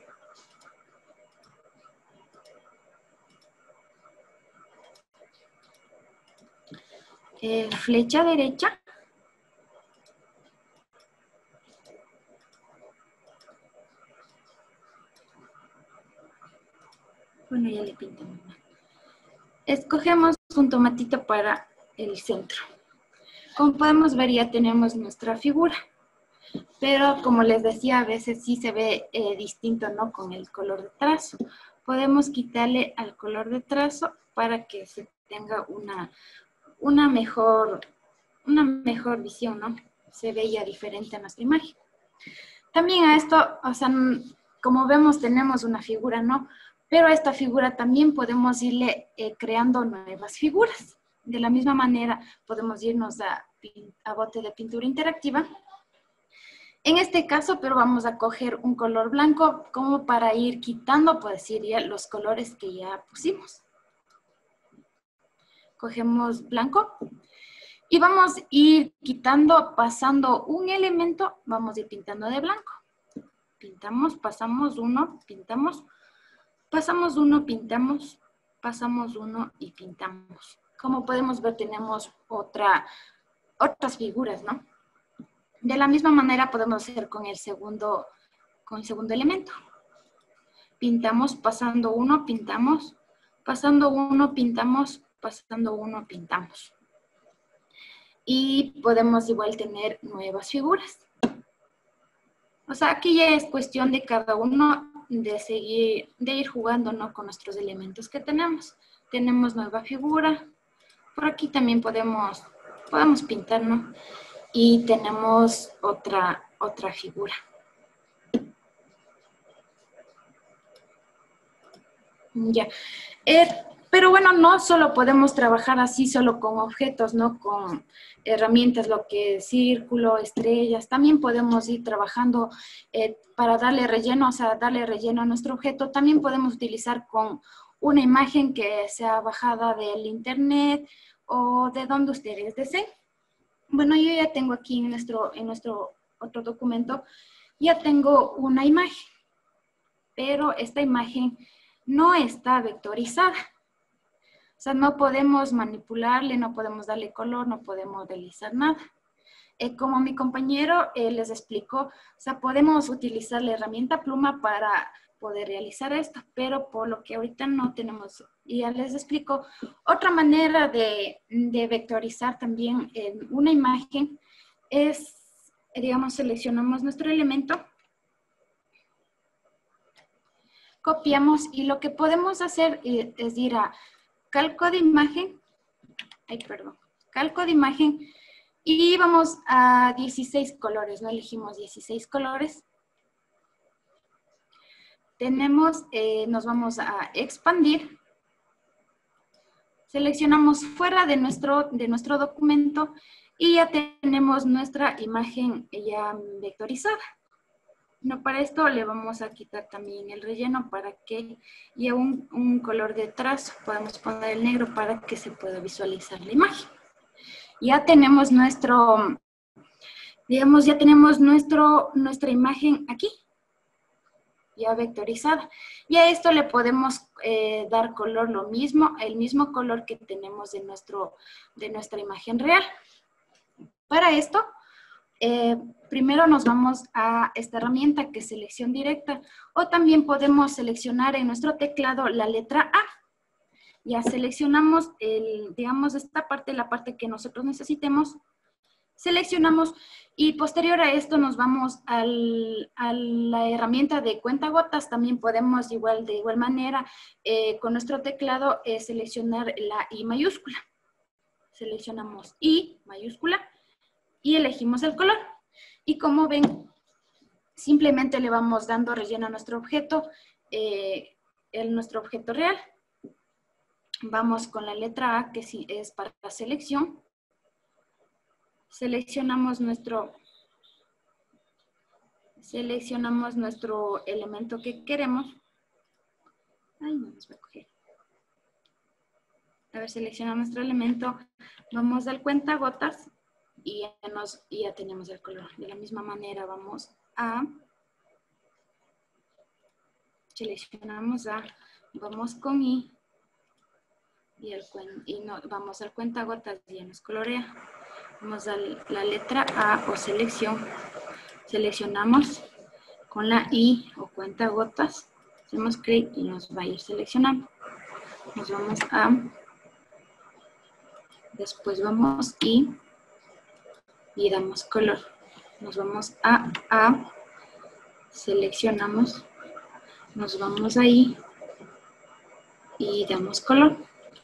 Eh, flecha derecha. Bueno, ya le pintamos. Escogemos un tomatito para el centro. Como podemos ver, ya tenemos nuestra figura. Pero como les decía, a veces sí se ve eh, distinto, ¿no? Con el color de trazo. Podemos quitarle al color de trazo para que se tenga una, una, mejor, una mejor visión, ¿no? Se ve ya diferente a nuestra imagen. También a esto, o sea, como vemos tenemos una figura, ¿no? Pero a esta figura también podemos irle eh, creando nuevas figuras. De la misma manera podemos irnos a, a bote de pintura interactiva. En este caso, pero vamos a coger un color blanco como para ir quitando, por decir, ya los colores que ya pusimos. Cogemos blanco y vamos a ir quitando, pasando un elemento, vamos a ir pintando de blanco. Pintamos, pasamos uno, pintamos, pasamos uno, pintamos, pasamos uno y pintamos. Como podemos ver, tenemos otra, otras figuras, ¿no? De la misma manera podemos hacer con el segundo, con el segundo elemento. Pintamos, pasando uno, pintamos, pasando uno, pintamos, pasando uno, pintamos. Y podemos igual tener nuevas figuras. O sea, aquí ya es cuestión de cada uno de seguir, de ir jugando, ¿no? Con nuestros elementos que tenemos. Tenemos nueva figura. Por aquí también podemos, podemos pintar, ¿no? Y tenemos otra, otra figura. Ya. Eh, pero bueno, no solo podemos trabajar así, solo con objetos, ¿no? Con herramientas, lo que es círculo, estrellas. También podemos ir trabajando eh, para darle relleno, o sea, darle relleno a nuestro objeto. También podemos utilizar con una imagen que sea bajada del internet o de donde ustedes deseen. Bueno, yo ya tengo aquí en nuestro, en nuestro otro documento, ya tengo una imagen, pero esta imagen no está vectorizada. O sea, no podemos manipularle, no podemos darle color, no podemos realizar nada. Eh, como mi compañero eh, les explicó, o sea, podemos utilizar la herramienta pluma para poder realizar esto, pero por lo que ahorita no tenemos, y ya les explico, otra manera de, de vectorizar también eh, una imagen es, digamos, seleccionamos nuestro elemento, copiamos y lo que podemos hacer eh, es ir a calco de imagen, ay, perdón, calco de imagen y vamos a dieciséis colores, ¿no? Elegimos dieciséis colores. Tenemos, eh, nos vamos a expandir. Seleccionamos fuera de nuestro, de nuestro documento y ya tenemos nuestra imagen ya vectorizada. No, para esto le vamos a quitar también el relleno para que ya un, un color de trazo, podemos poner el negro para que se pueda visualizar la imagen. Ya tenemos nuestro, digamos, ya tenemos nuestro, nuestra imagen aquí, ya vectorizada. Y a esto le podemos eh, dar color lo mismo, el mismo color que tenemos de, nuestro, de nuestra imagen real. Para esto, Eh, primero nos vamos a esta herramienta que es selección directa o también podemos seleccionar en nuestro teclado la letra A. Ya seleccionamos, el, digamos, esta parte, la parte que nosotros necesitemos, seleccionamos y posterior a esto nos vamos al, a la herramienta de cuentagotas. También podemos igual, de igual manera eh, con nuestro teclado eh, seleccionar la I mayúscula. Seleccionamos I mayúscula y elegimos el color. Y como ven, simplemente le vamos dando relleno a nuestro objeto, eh, el, nuestro objeto real. Vamos con la letra A, que sí es para la selección. Seleccionamos nuestro, seleccionamos nuestro elemento que queremos. Ay, no nos va a coger. A ver, seleccionamos nuestro elemento, vamos al cuentagotas. Y ya, nos, y ya tenemos el color. De la misma manera vamos a, seleccionamos A, vamos con I, y, el, y no, vamos al cuentagotas y ya nos colorea. Vamos a la letra A o selección, seleccionamos con la I o cuentagotas, hacemos clic y nos va a ir seleccionando. Nos vamos a, después vamos I, y damos color. Nos vamos a A, seleccionamos, nos vamos ahí y damos color.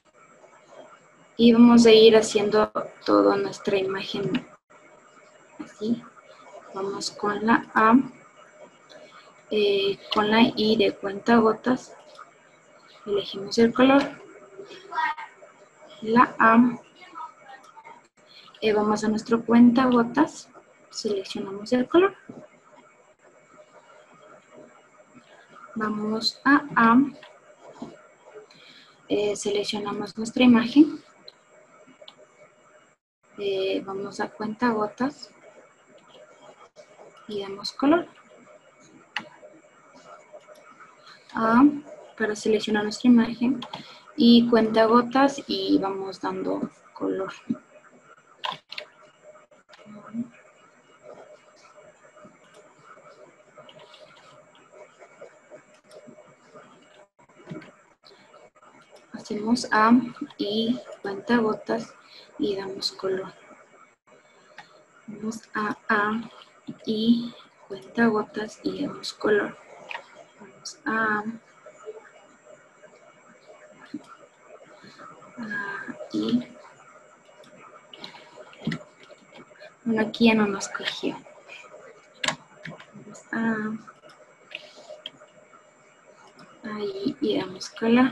Y vamos a ir haciendo toda nuestra imagen así. Vamos con la A Eh, con la I de cuentagotas, elegimos el color. La A, eh, vamos a nuestro cuentagotas, seleccionamos el color. Vamos a A, eh, seleccionamos nuestra imagen. Eh, vamos a cuentagotas y damos color. A, para seleccionar nuestra imagen, y cuentagotas y vamos dando color. Hacemos A y cuentagotas y damos color. Vamos a A y cuentagotas y damos color. Vamos a A y bueno, aquí ya no nos cogió. Vamos a ahí y damos color.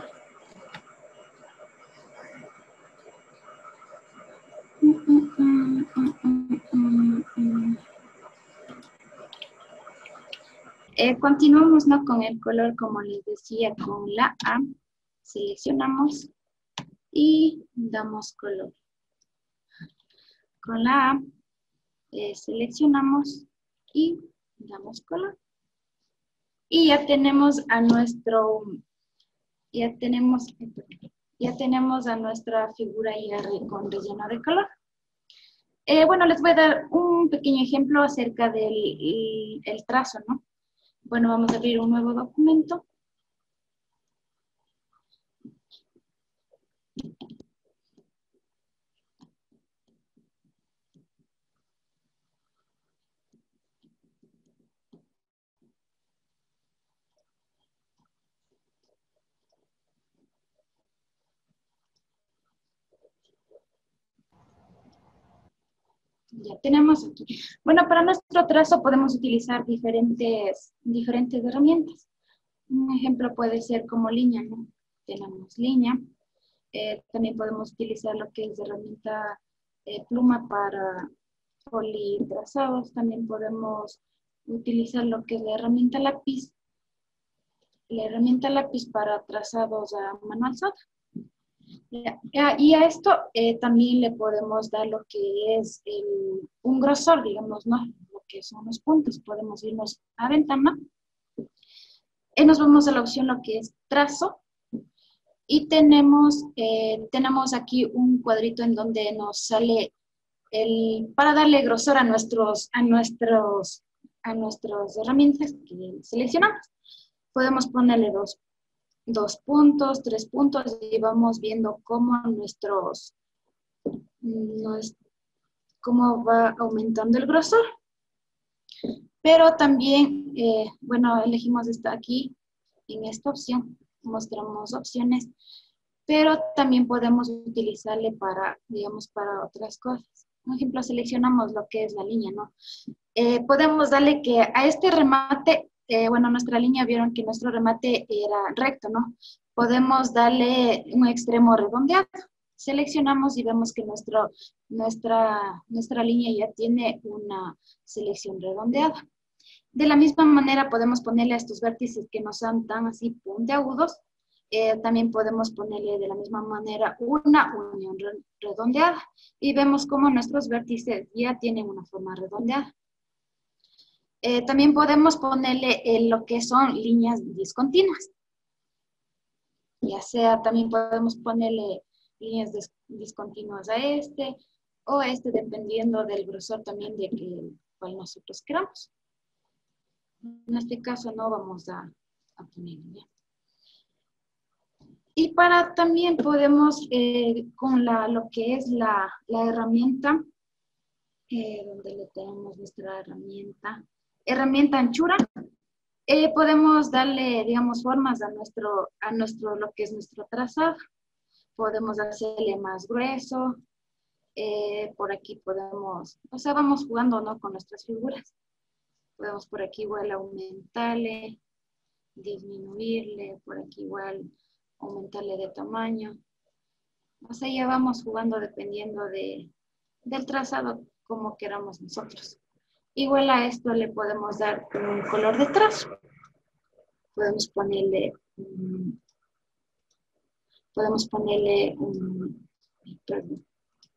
Eh, continuamos, ¿no?, con el color, como les decía, con la A. Seleccionamos y damos color. Con la A eh, seleccionamos y damos color. Y ya tenemos a nuestro, ya tenemos, ya tenemos a nuestra figura ya con relleno de color. Eh, bueno, les voy a dar un pequeño ejemplo acerca del el, el trazo, ¿no? Bueno, vamos a abrir un nuevo documento. Ya tenemos aquí. Bueno, para nuestro trazo podemos utilizar diferentes, diferentes herramientas. Un ejemplo puede ser como línea, ¿no? Tenemos línea. Eh, también podemos utilizar lo que es herramienta eh, pluma para polir trazados. También podemos utilizar lo que es la herramienta lápiz. La herramienta lápiz para trazados a mano alzada. Y a esto eh, también le podemos dar lo que es el, un grosor, digamos, ¿no? Lo que son los puntos. Podemos irnos a ventana. Y nos vamos a la opción lo que es trazo. Y tenemos, eh, tenemos aquí un cuadrito en donde nos sale el, para darle grosor a nuestros, a nuestros, a nuestras herramientas que seleccionamos. Podemos ponerle dos dos puntos, tres puntos, y vamos viendo cómo nuestros, nos, cómo va aumentando el grosor. Pero también, eh, bueno, elegimos esta aquí, en esta opción, mostramos opciones, pero también podemos utilizarle para, digamos, para otras cosas. Por ejemplo, seleccionamos lo que es la línea, ¿no? Eh, podemos darle que a este remate, eh, bueno, nuestra línea, vieron que nuestro remate era recto, ¿no? Podemos darle un extremo redondeado. Seleccionamos y vemos que nuestro, nuestra, nuestra línea ya tiene una selección redondeada. De la misma manera podemos ponerle a estos vértices que no son tan así puntiagudos, eh, también podemos ponerle de la misma manera una unión redondeada. Y vemos cómo nuestros vértices ya tienen una forma redondeada. Eh, también podemos ponerle eh, lo que son líneas discontinuas. Ya sea, también podemos ponerle líneas discontinuas a este o a este, dependiendo del grosor también de que, cual nosotros queramos. En este caso no vamos a, a ponerle. Y para también podemos, eh, con la, lo que es la, la herramienta, eh, donde le tenemos nuestra herramienta, herramienta anchura, eh, podemos darle, digamos, formas a nuestro, a nuestro, lo que es nuestro trazado. Podemos hacerle más grueso. Eh, por aquí podemos, o sea, vamos jugando, ¿no?, con nuestras figuras. Podemos por aquí igual aumentarle, disminuirle, por aquí igual aumentarle de tamaño. O sea, ya vamos jugando dependiendo de, del trazado como queramos nosotros. Igual a esto le podemos dar un color de trazo. Podemos ponerle, um, podemos ponerle un, perdón.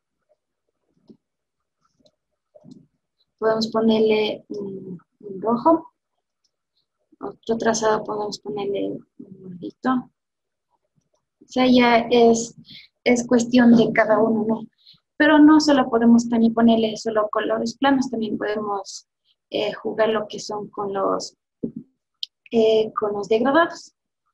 Podemos ponerle un, un rojo. Otro trazado podemos ponerle un gordito. O sea, ya es, es cuestión de cada uno, ¿no? Pero no solo podemos también ponerle solo colores planos, también podemos eh, jugar lo que son con los, eh, con los degradados.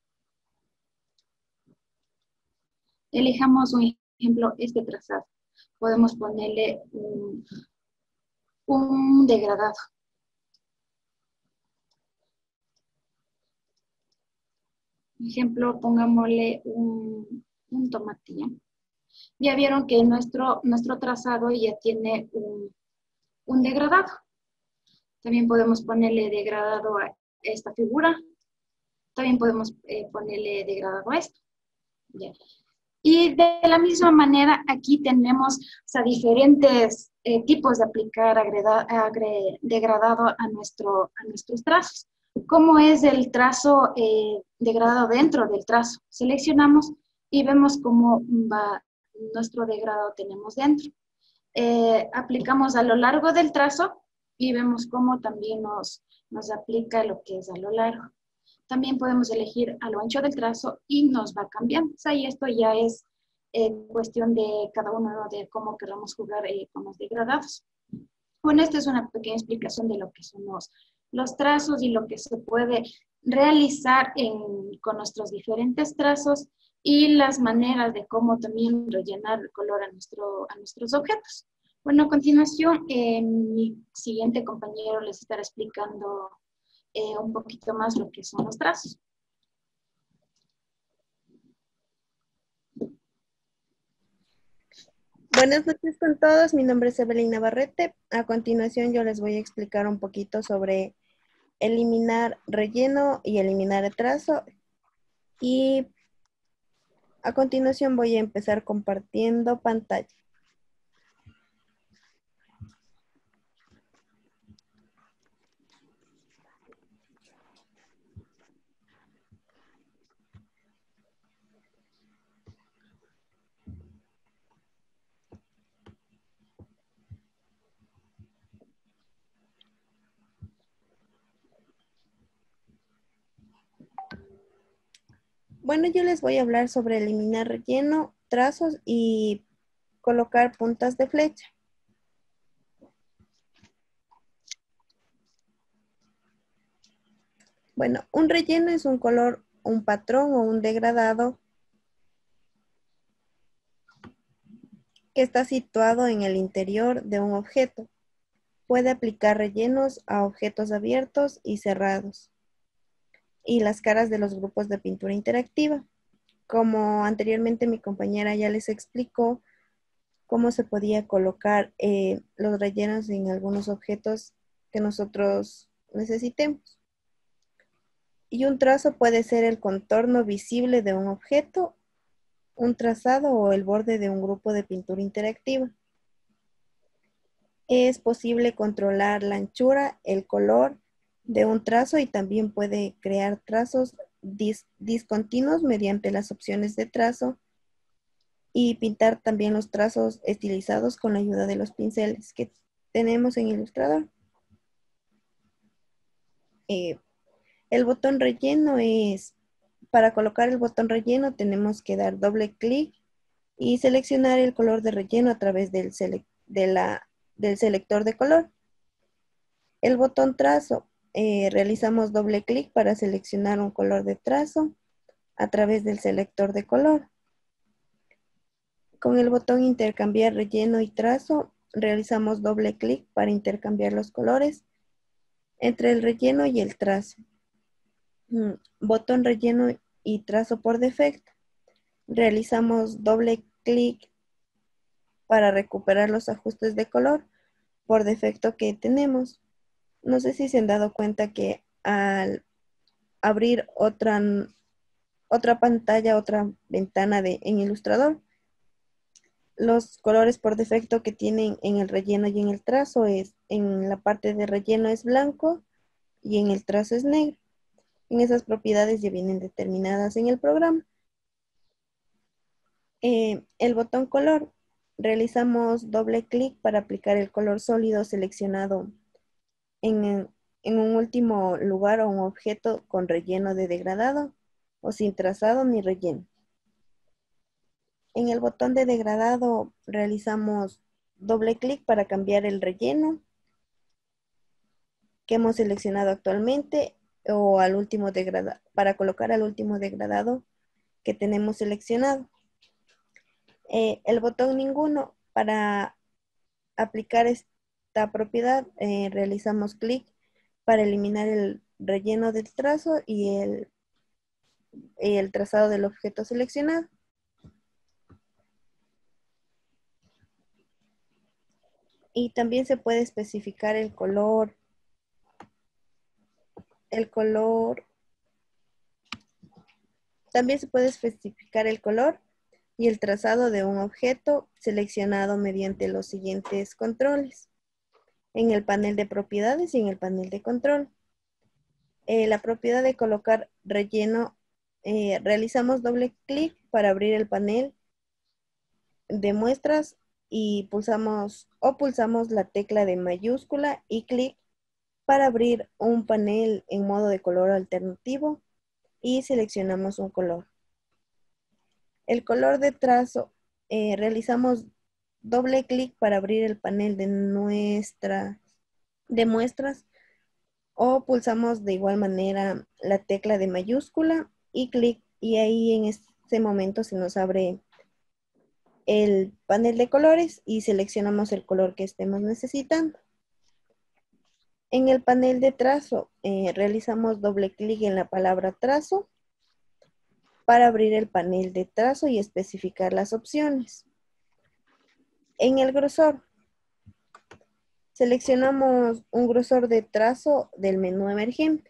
Elijamos un ejemplo, este trazado. Podemos ponerle un, un degradado. Por ejemplo, pongámosle un, un tomate, ¿ya? Ya vieron que nuestro, nuestro trazado ya tiene un, un degradado. También podemos ponerle degradado a esta figura. También podemos eh, ponerle degradado a esto. ¿Ya? Y de la misma manera, aquí tenemos, o sea, diferentes eh, tipos de aplicar agreda, agre, degradado a, nuestro, a nuestros trazos. ¿Cómo es el trazo eh, degradado dentro del trazo? Seleccionamos y vemos cómo va nuestro degradado tenemos dentro. Eh, aplicamos a lo largo del trazo y vemos cómo también nos, nos aplica lo que es a lo largo. También podemos elegir a lo ancho del trazo y nos va cambiando. O sea, y esto ya es eh, cuestión de cada uno, ¿no? De cómo queramos jugar eh, con los degradados. Bueno, esta es una pequeña explicación de lo que son los, los trazos y lo que se puede realizar en, con nuestros diferentes trazos y las maneras de cómo también rellenar el color a, nuestro, a nuestros objetos. Bueno, a continuación, eh, mi siguiente compañero les estará explicando eh, un poquito más lo que son los trazos. Buenas noches con todos, mi nombre es Evelyn Navarrete. A continuación yo les voy a explicar un poquito sobre eliminar relleno y eliminar el trazo. Y a continuación voy a empezar compartiendo pantalla. Bueno, yo les voy a hablar sobre eliminar relleno, trazos y colocar puntas de flecha. Bueno, un relleno es un color, un patrón o un degradado que está situado en el interior de un objeto. Puede aplicar rellenos a objetos abiertos y cerrados. Y las caras de los grupos de pintura interactiva. Como anteriormente mi compañera ya les explicó cómo se podía colocar eh, los rellenos en algunos objetos que nosotros necesitemos. Y un trazo puede ser el contorno visible de un objeto, un trazado o el borde de un grupo de pintura interactiva. Es posible controlar la anchura, el color de un trazo y también puede crear trazos dis discontinuos mediante las opciones de trazo y pintar también los trazos estilizados con la ayuda de los pinceles que tenemos en Illustrator. Eh, el botón relleno es, para colocar el botón relleno tenemos que dar doble clic y seleccionar el color de relleno a través del, sele de la, del selector de color. El botón trazo, eh, realizamos doble clic para seleccionar un color de trazo a través del selector de color. Con el botón intercambiar relleno y trazo, realizamos doble clic para intercambiar los colores entre el relleno y el trazo. Mm, botón relleno y trazo por defecto. Realizamos doble clic para recuperar los ajustes de color por defecto que tenemos. No sé si se han dado cuenta que al abrir otra, otra pantalla, otra ventana de, en Illustrator, los colores por defecto que tienen en el relleno y en el trazo es, en la parte de relleno es blanco y en el trazo es negro. En esas propiedades ya vienen determinadas en el programa. Eh, el botón color, realizamos doble clic para aplicar el color sólido seleccionado en, en un último lugar o un objeto con relleno de degradado o sin trazado ni relleno. En el botón de degradado realizamos doble clic para cambiar el relleno que hemos seleccionado actualmente o al último degradado, para colocar al último degradado que tenemos seleccionado. Eh, el botón ninguno, para aplicar esta propiedad, eh, realizamos clic para eliminar el relleno del trazo y el, y el trazado del objeto seleccionado. Y también se puede especificar el color, el color, también se puede especificar el color y el trazado de un objeto seleccionado mediante los siguientes controles. En el panel de propiedades y en el panel de control. Eh, la propiedad de colocar relleno, eh, realizamos doble clic para abrir el panel de muestras y pulsamos o pulsamos la tecla de mayúscula y clic para abrir un panel en modo de color alternativo y seleccionamos un color. El color de trazo, eh, realizamos doble clic para abrir el panel de, nuestra, de muestras o pulsamos de igual manera la tecla de mayúscula y clic y ahí en ese momento se nos abre el panel de colores y seleccionamos el color que estemos necesitando. En el panel de trazo eh, realizamos doble clic en la palabra trazo para abrir el panel de trazo y especificar las opciones. En el grosor, seleccionamos un grosor de trazo del menú emergente.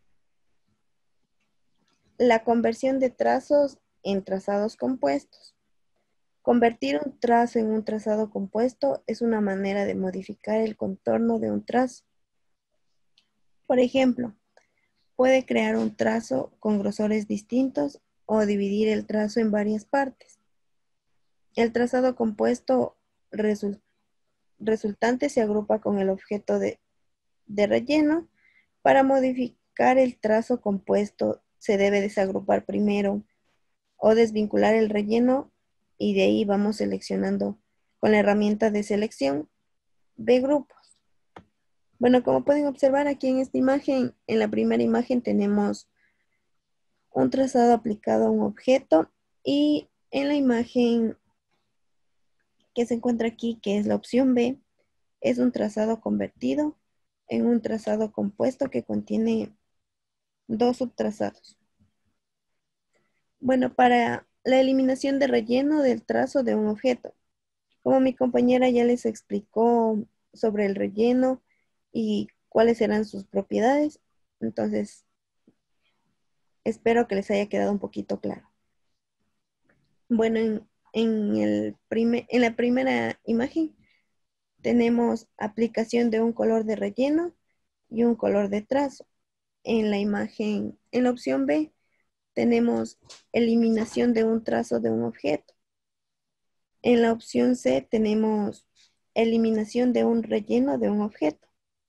La conversión de trazos en trazados compuestos. Convertir un trazo en un trazado compuesto es una manera de modificar el contorno de un trazo. Por ejemplo, puede crear un trazo con grosores distintos o dividir el trazo en varias partes. El trazado compuesto resul- resultante se agrupa con el objeto de, de relleno. Para modificar el trazo compuesto se debe desagrupar primero o desvincular el relleno y de ahí vamos seleccionando con la herramienta de selección de grupos. Bueno, como pueden observar aquí en esta imagen, en la primera imagen tenemos un trazado aplicado a un objeto y en la imagen que se encuentra aquí, que es la opción B, es un trazado convertido en un trazado compuesto que contiene dos subtrazados. Bueno, para la eliminación de relleno del trazo de un objeto. Como mi compañera ya les explicó sobre el relleno y cuáles eran sus propiedades, entonces espero que les haya quedado un poquito claro. Bueno, en, en, el prime, en la primera imagen tenemos aplicación de un color de relleno y un color de trazo. En la imagen, en la opción B, tenemos eliminación de un trazo de un objeto. En la opción C tenemos eliminación de un relleno de un objeto.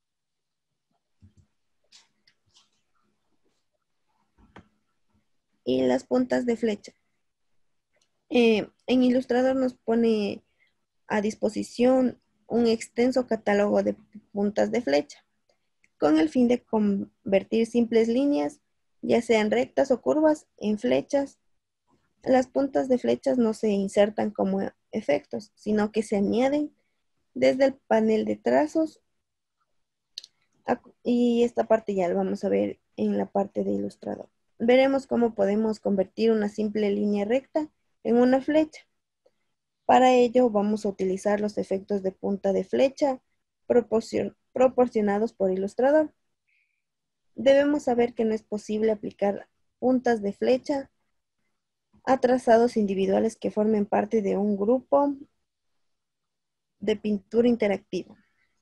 Y las puntas de flecha. Eh, en Illustrator nos pone a disposición un extenso catálogo de puntas de flecha, con el fin de convertir simples líneas, ya sean rectas o curvas, en flechas. Las puntas de flechas no se insertan como efectos, sino que se añaden desde el panel de trazos. Y esta parte ya la vamos a ver en la parte de Illustrator. Veremos cómo podemos convertir una simple línea recta en una flecha. Para ello vamos a utilizar los efectos de punta de flecha propicion- proporcionados por Illustrator. Debemos saber que no es posible aplicar puntas de flecha a trazados individuales que formen parte de un grupo de pintura interactiva.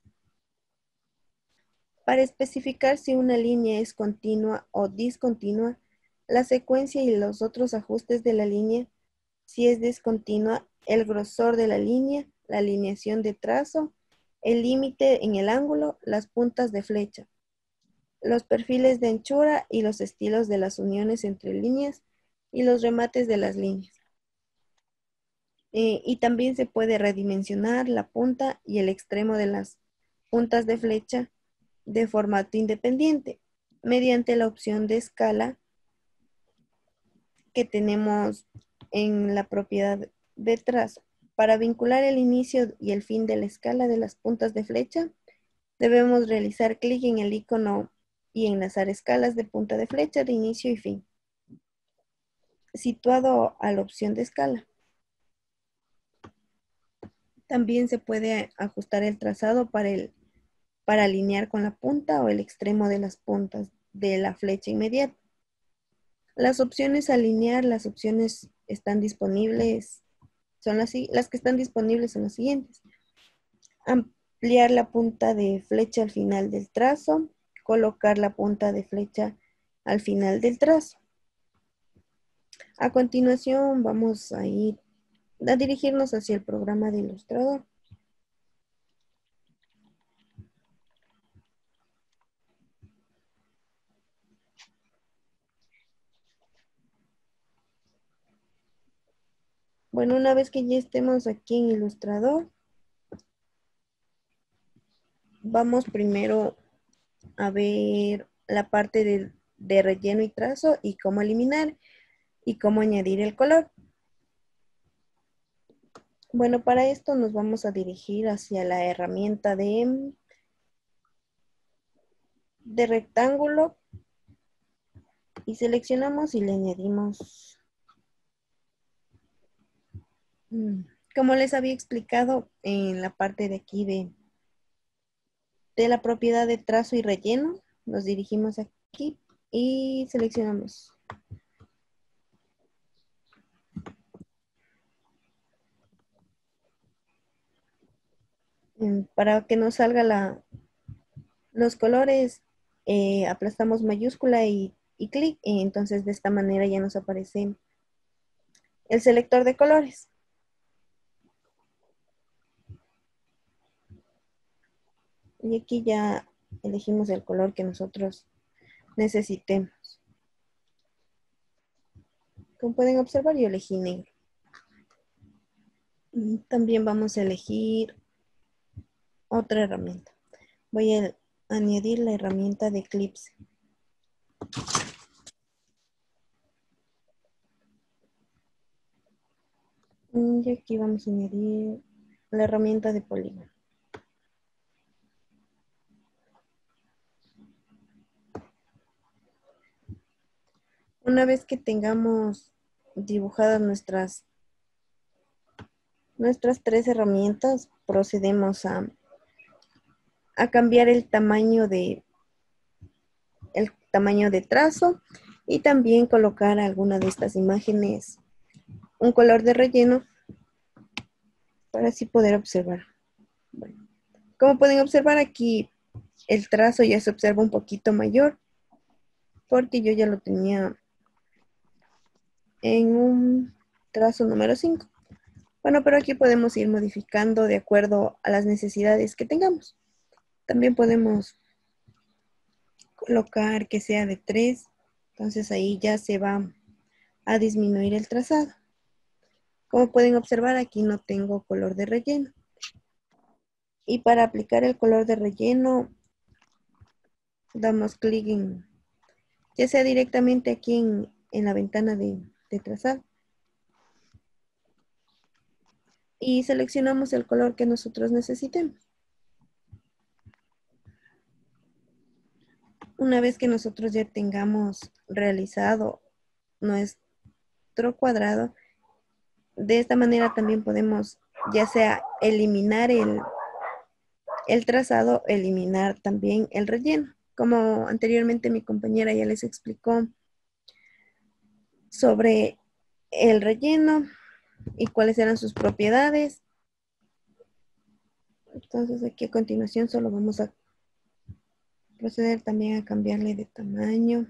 Para especificar si una línea es continua o discontinua, la secuencia y los otros ajustes de la línea, si es discontinua, el grosor de la línea, la alineación de trazo, el límite en el ángulo, las puntas de flecha, los perfiles de anchura y los estilos de las uniones entre líneas y los remates de las líneas. Eh, y también se puede redimensionar la punta y el extremo de las puntas de flecha de formato independiente mediante la opción de escala que tenemos en la propiedad de trazo. Para vincular el inicio y el fin de la escala de las puntas de flecha, debemos realizar clic en el icono y enlazar escalas de punta de flecha de inicio y fin, situado a la opción de escala. También se puede ajustar el trazado para, el, para alinear con la punta o el extremo de las puntas de la flecha inmediata. Las opciones a alinear, las opciones están disponibles, son las, las que están disponibles son las siguientes. Ampliar la punta de flecha al final del trazo, colocar la punta de flecha al final del trazo. A continuación vamos a ir a dirigirnos hacia el programa de Illustrator. Bueno, una vez que ya estemos aquí en Illustrator, vamos primero a ver la parte de, de relleno y trazo y cómo eliminar y cómo añadir el color. Bueno, para esto nos vamos a dirigir hacia la herramienta de, de rectángulo y seleccionamos y le añadimos. Como les había explicado en la parte de aquí de, de la propiedad de trazo y relleno, nos dirigimos aquí y seleccionamos. Para que nos salga la, los colores, eh, aplastamos mayúscula y, y clic, y entonces de esta manera ya nos aparece el selector de colores. Y aquí ya elegimos el color que nosotros necesitemos. Como pueden observar, yo elegí negro. También vamos a elegir otra herramienta. Voy a añadir la herramienta de Eclipse. Y aquí vamos a añadir la herramienta de polígono. Una vez que tengamos dibujadas nuestras, nuestras tres herramientas, procedemos a, a cambiar el tamaño de, el tamaño de trazo y también colocar alguna de estas imágenes un color de relleno para así poder observar. Bueno, como pueden observar aquí, el trazo ya se observa un poquito mayor porque yo ya lo tenía en un trazo número cinco. Bueno, pero aquí podemos ir modificando de acuerdo a las necesidades que tengamos. También podemos colocar que sea de tres, entonces ahí ya se va a disminuir el trazado. Como pueden observar, aquí no tengo color de relleno. Y para aplicar el color de relleno, damos clic en, ya sea directamente aquí en, en la ventana de, de trazado. Y seleccionamos el color que nosotros necesitemos. Una vez que nosotros ya tengamos realizado nuestro cuadrado, de esta manera también podemos ya sea eliminar el, el trazado, eliminar también el relleno. Como anteriormente mi compañera ya les explicó sobre el relleno y cuáles eran sus propiedades. Entonces aquí a continuación solo vamos a proceder también a cambiarle de tamaño.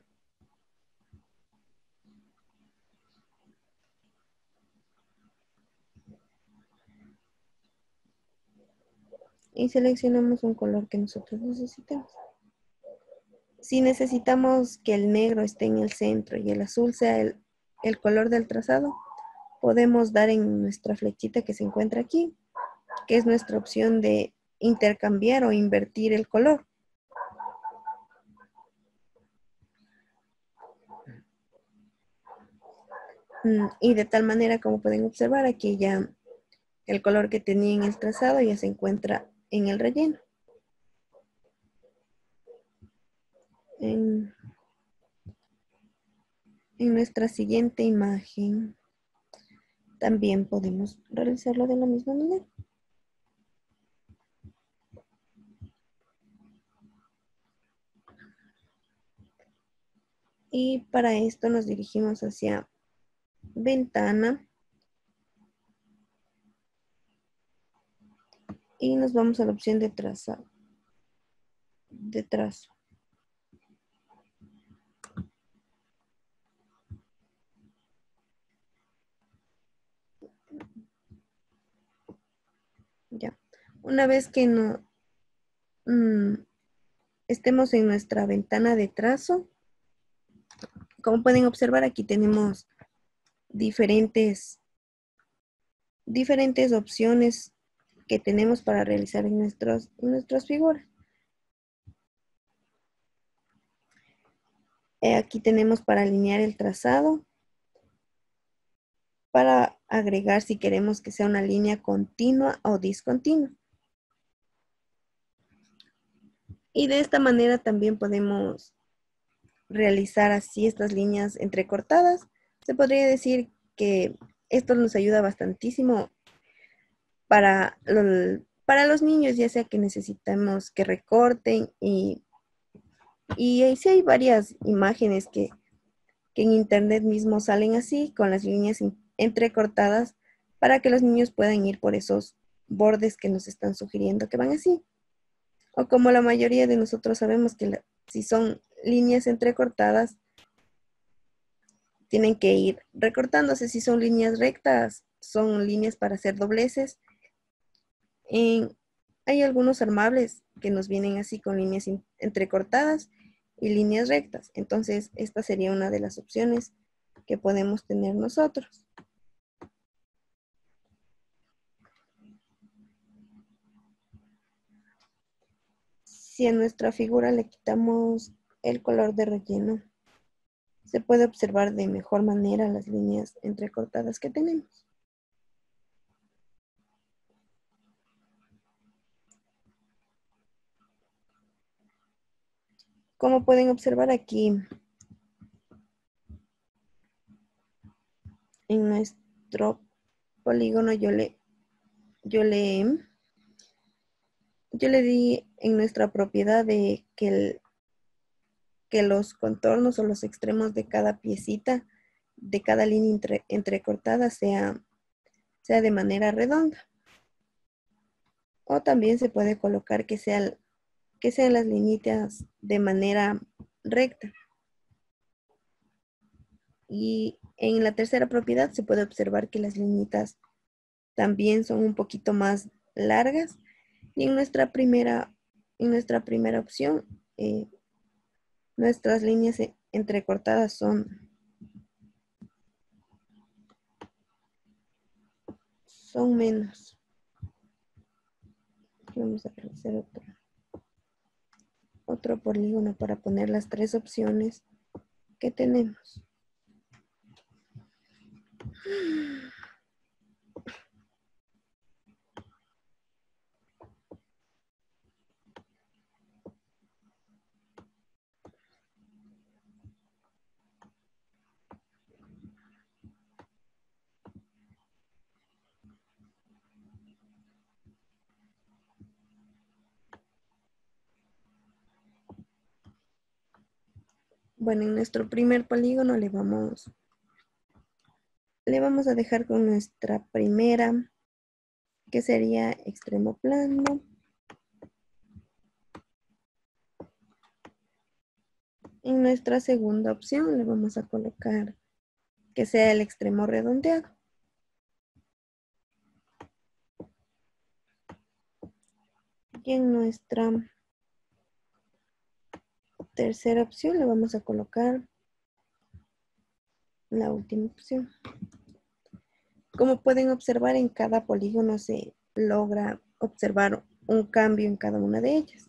Y seleccionamos un color que nosotros necesitemos. Si necesitamos que el negro esté en el centro y el azul sea el, el color del trazado, podemos dar en nuestra flechita que se encuentra aquí, que es nuestra opción de intercambiar o invertir el color. Y de tal manera, como pueden observar, aquí ya el color que tenía en el trazado ya se encuentra en el relleno. En, en nuestra siguiente imagen también podemos realizarlo de la misma manera. Y para esto nos dirigimos hacia ventana. Y nos vamos a la opción de trazado. De trazo. Ya. Una vez que no mmm, estemos en nuestra ventana de trazo, como pueden observar, aquí tenemos diferentes, diferentes opciones que tenemos para realizar en, nuestros, en nuestras figuras. Eh, aquí tenemos para alinear el trazado, para agregar si queremos que sea una línea continua o discontinua. Y de esta manera también podemos realizar así estas líneas entrecortadas. Se podría decir que esto nos ayuda bastantísimo para, lo, para los niños, ya sea que necesitamos que recorten y, y sí hay varias imágenes que, que en internet mismo salen así, con las líneas entrecortadas, para que los niños puedan ir por esos bordes que nos están sugiriendo que van así. O como la mayoría de nosotros sabemos que la, si son líneas entrecortadas, tienen que ir recortándose. Si son líneas rectas, son líneas para hacer dobleces. En, hay algunos armables que nos vienen así con líneas entrecortadas y líneas rectas. Entonces, esta sería una de las opciones que podemos tener nosotros. Si a nuestra figura le quitamos el color de relleno, se puede observar de mejor manera las líneas entrecortadas que tenemos. Como pueden observar aquí, en nuestro polígono yo le, yo le, yo le di en nuestra propiedad de que, el, que los contornos o los extremos de cada piecita, de cada línea entre, entrecortada sea, sea de manera redonda. O también se puede colocar que, sea, que sean las líneas de manera recta. Y en la tercera propiedad se puede observar que las líneas también son un poquito más largas. Y en nuestra primera, en nuestra primera opción, eh, nuestras líneas entrecortadas son, son menos. Vamos a realizar otro, otro polígono para poner las tres opciones que tenemos. Bueno, en nuestro primer polígono le vamos, le vamos a dejar con nuestra primera, que sería extremo plano. En nuestra segunda opción le vamos a colocar que sea el extremo redondeado. Y en nuestra tercera opción le vamos a colocar la última opción. Como pueden observar, en cada polígono se logra observar un cambio en cada una de ellas.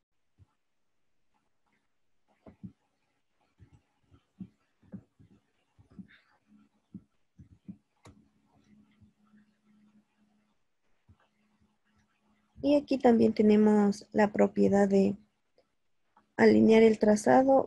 Y aquí también tenemos la propiedad de alinear el trazado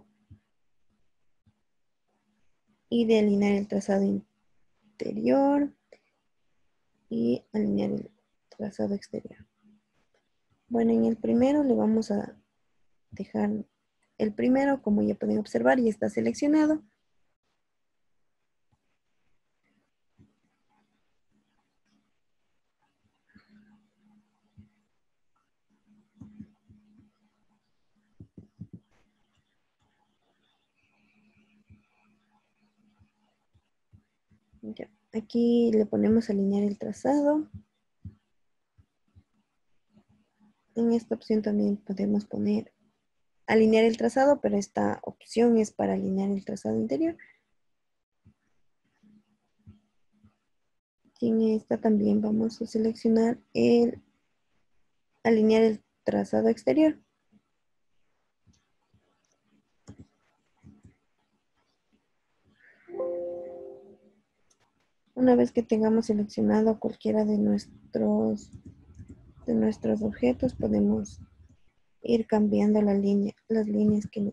y de alinear el trazado interior y alinear el trazado exterior. Bueno, en el primero le vamos a dejar el primero, como ya pueden observar, y está seleccionado. Ya, aquí le ponemos alinear el trazado. En esta opción también podemos poner alinear el trazado, pero esta opción es para alinear el trazado interior. Y en esta también vamos a seleccionar el alinear el trazado exterior. Una vez que tengamos seleccionado cualquiera de nuestros, de nuestros objetos, podemos ir cambiando la línea, las líneas que...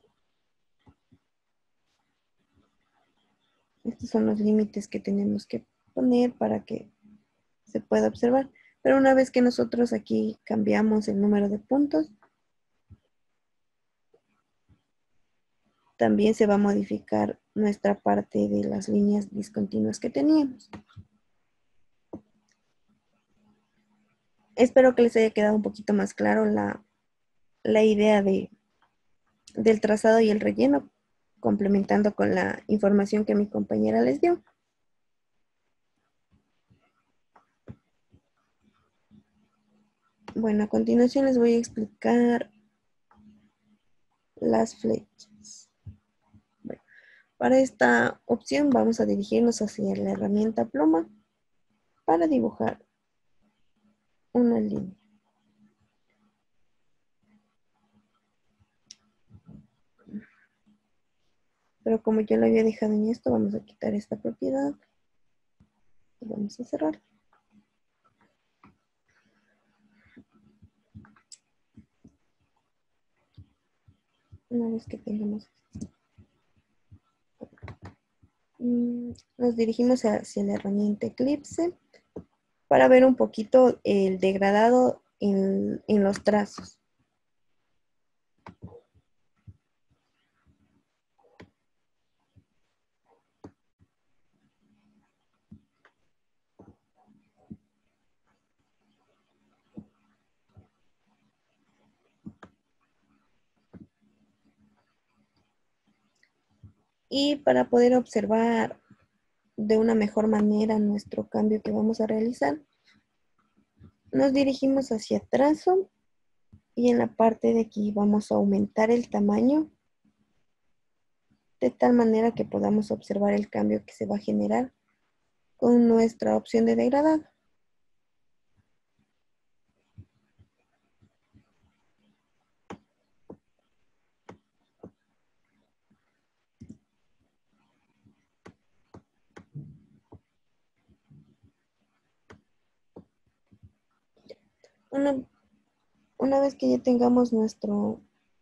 Estos son los límites que tenemos que poner para que se pueda observar. Pero una vez que nosotros aquí cambiamos el número de puntos, también se va a modificar nuestra parte de las líneas discontinuas que teníamos. Espero que les haya quedado un poquito más claro la, la idea de, del trazado y el relleno, complementando con la información que mi compañera les dio. Bueno, a continuación les voy a explicar las flechas. Bueno, para esta opción vamos a dirigirnos hacia la herramienta pluma para dibujar una línea. Pero como yo lo había dejado en esto, vamos a quitar esta propiedad y vamos a cerrar. Una vez que tengamos esto, nos dirigimos hacia la herramienta Eclipse para ver un poquito el degradado en, en los trazos. Y para poder observar de una mejor manera nuestro cambio que vamos a realizar, nos dirigimos hacia trazo y en la parte de aquí vamos a aumentar el tamaño de tal manera que podamos observar el cambio que se va a generar con nuestra opción de degradado. Una, una vez que ya tengamos nuestro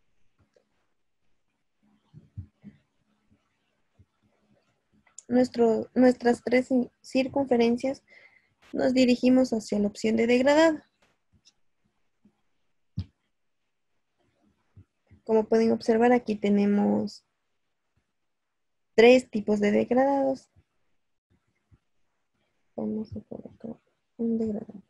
Nuestro, nuestras tres circunferencias, nos dirigimos hacia la opción de degradado. Como pueden observar, aquí tenemos tres tipos de degradados. Vamos a colocar un degradado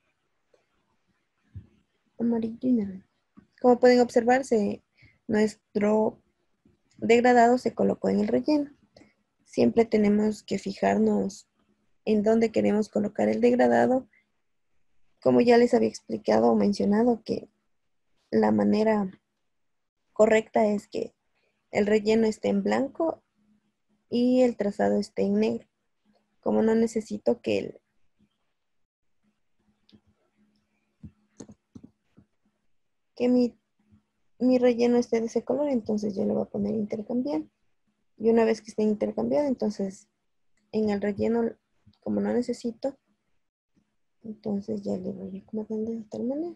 amarillo y naranja. Como pueden observarse, nuestro degradado se colocó en el relleno. Siempre tenemos que fijarnos en dónde queremos colocar el degradado. Como ya les había explicado o mencionado, que la manera correcta es que el relleno esté en blanco y el trazado esté en negro. Como no necesito que el, que mi, mi relleno esté de ese color, entonces yo le voy a poner intercambiar. Y una vez que esté intercambiado, entonces en el relleno, como no necesito, entonces ya le voy acomodando de tal manera.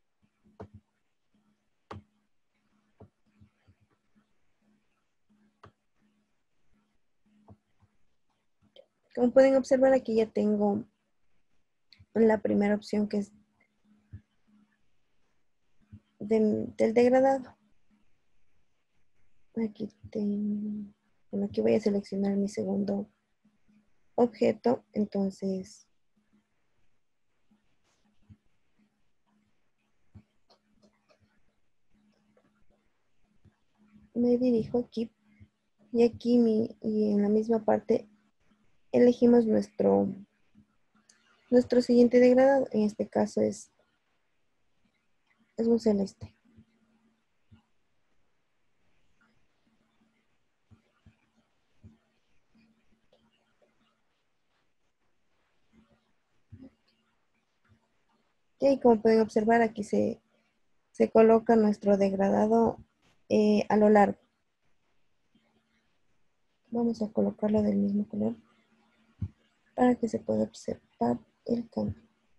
Como pueden observar, aquí ya tengo la primera opción, que es de, del degradado. Aquí tengo, bueno, aquí voy a seleccionar mi segundo objeto, entonces me dirijo aquí y aquí mi, y en la misma parte elegimos nuestro, nuestro siguiente degradado. En este caso es, es un celeste. Y como pueden observar, aquí se, se coloca nuestro degradado eh, a lo largo. Vamos a colocarlo del mismo color para que se pueda observar el cambio.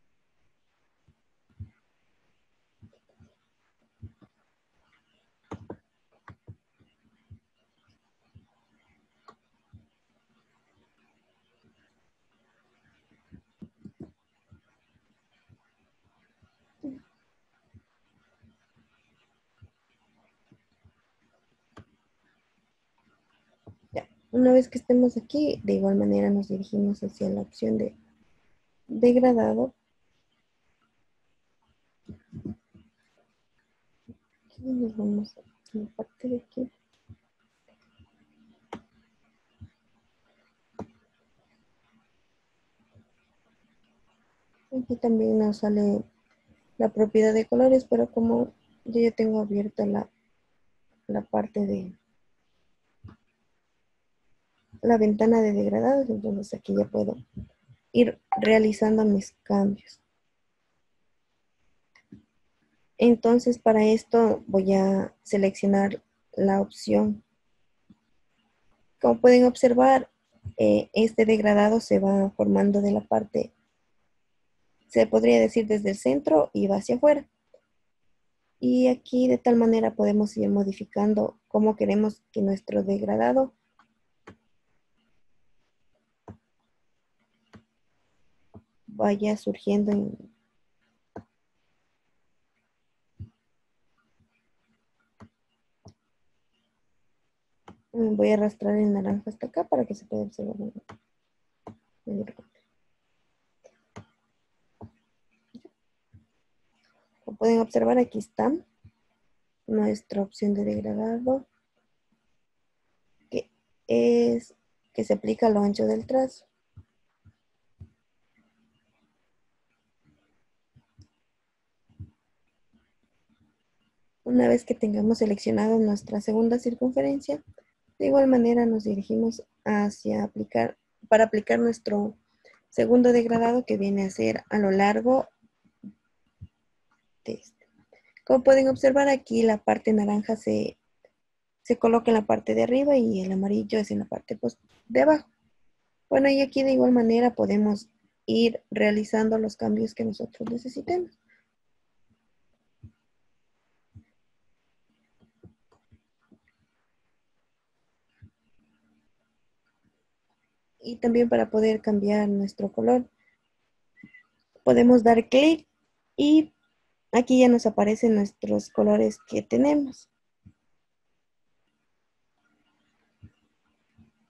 Ya. Una vez que estemos aquí, de igual manera nos dirigimos hacia la opción de degradado. Aquí nos vamos a la parte de aquí. Aquí también nos sale la propiedad de colores, pero como yo ya tengo abierta la, la parte de la ventana de degradados, entonces aquí ya puedo ir realizando mis cambios. Entonces para esto voy a seleccionar la opción. Como pueden observar, eh, este degradado se va formando de la parte, se podría decir desde el centro y va hacia afuera. Y aquí de tal manera podemos ir modificando cómo queremos que nuestro degradado vaya surgiendo en, voy a arrastrar el naranja hasta acá para que se pueda observar. Como pueden observar, aquí está nuestra opción de degradado, que es que se aplica a lo ancho del trazo. Una vez que tengamos seleccionado nuestra segunda circunferencia, de igual manera nos dirigimos hacia aplicar, para aplicar nuestro segundo degradado, que viene a ser a lo largo de este. Como pueden observar, aquí la parte naranja se, se coloca en la parte de arriba y el amarillo es en la parte pues, de abajo. Bueno, y aquí de igual manera podemos ir realizando los cambios que nosotros necesitemos. Y también para poder cambiar nuestro color, podemos dar clic y aquí ya nos aparecen nuestros colores que tenemos.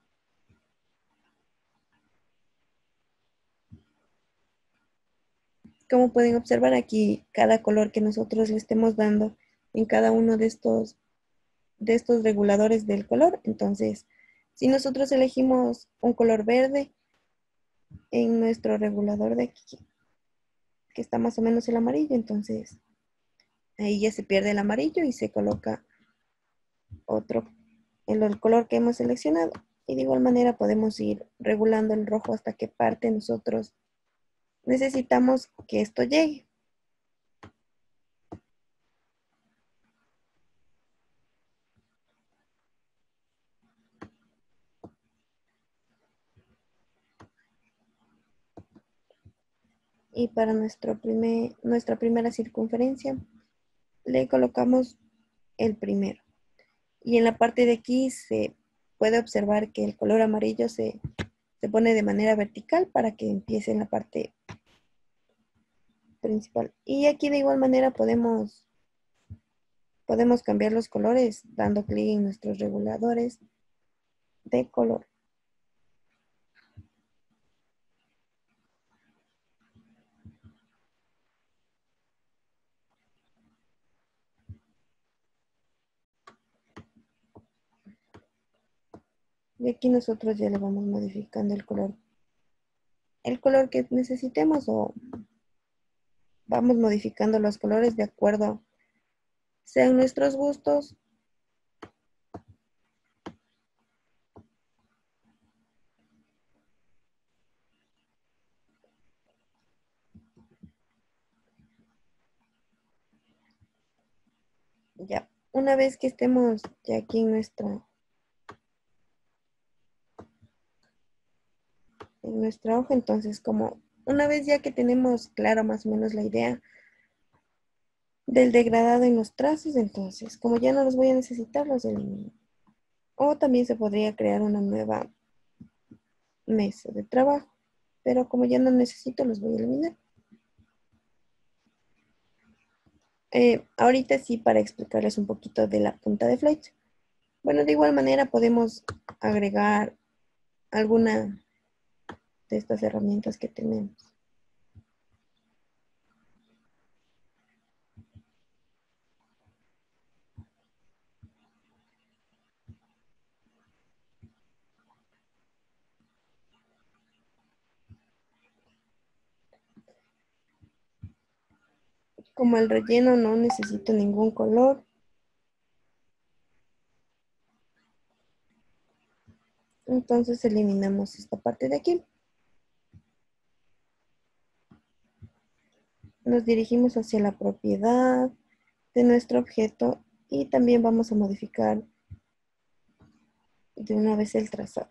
Como pueden observar aquí, cada color que nosotros le estemos dando en cada uno de estos, de estos reguladores del color. Entonces, si nosotros elegimos un color verde en nuestro regulador de aquí, que está más o menos el amarillo, entonces ahí ya se pierde el amarillo y se coloca otro, el, el color que hemos seleccionado. Y de igual manera podemos ir regulando el rojo hasta qué parte nosotros necesitamos que esto llegue. Y para nuestro primer, nuestra primera circunferencia le colocamos el primero. Y en la parte de aquí se puede observar que el color amarillo se, se pone de manera vertical para que empiece en la parte principal. Y aquí de igual manera podemos, podemos cambiar los colores dando clic en nuestros reguladores de color. Y aquí nosotros ya le vamos modificando el color. El color que necesitemos o vamos modificando los colores de acuerdo sean nuestros gustos. Ya, una vez que estemos ya aquí en nuestra, en nuestra hoja, entonces como una vez ya que tenemos clara más o menos la idea del degradado en los trazos, entonces como ya no los voy a necesitar, los elimino. O también se podría crear una nueva mesa de trabajo, pero como ya no necesito, los voy a eliminar. Eh, ahorita sí, para explicarles un poquito de la punta de flecha. Bueno, de igual manera podemos agregar alguna de estas herramientas que tenemos. Como el relleno no necesita ningún color, entonces eliminamos esta parte de aquí. Nos dirigimos hacia la propiedad de nuestro objeto y también vamos a modificar de una vez el trazado.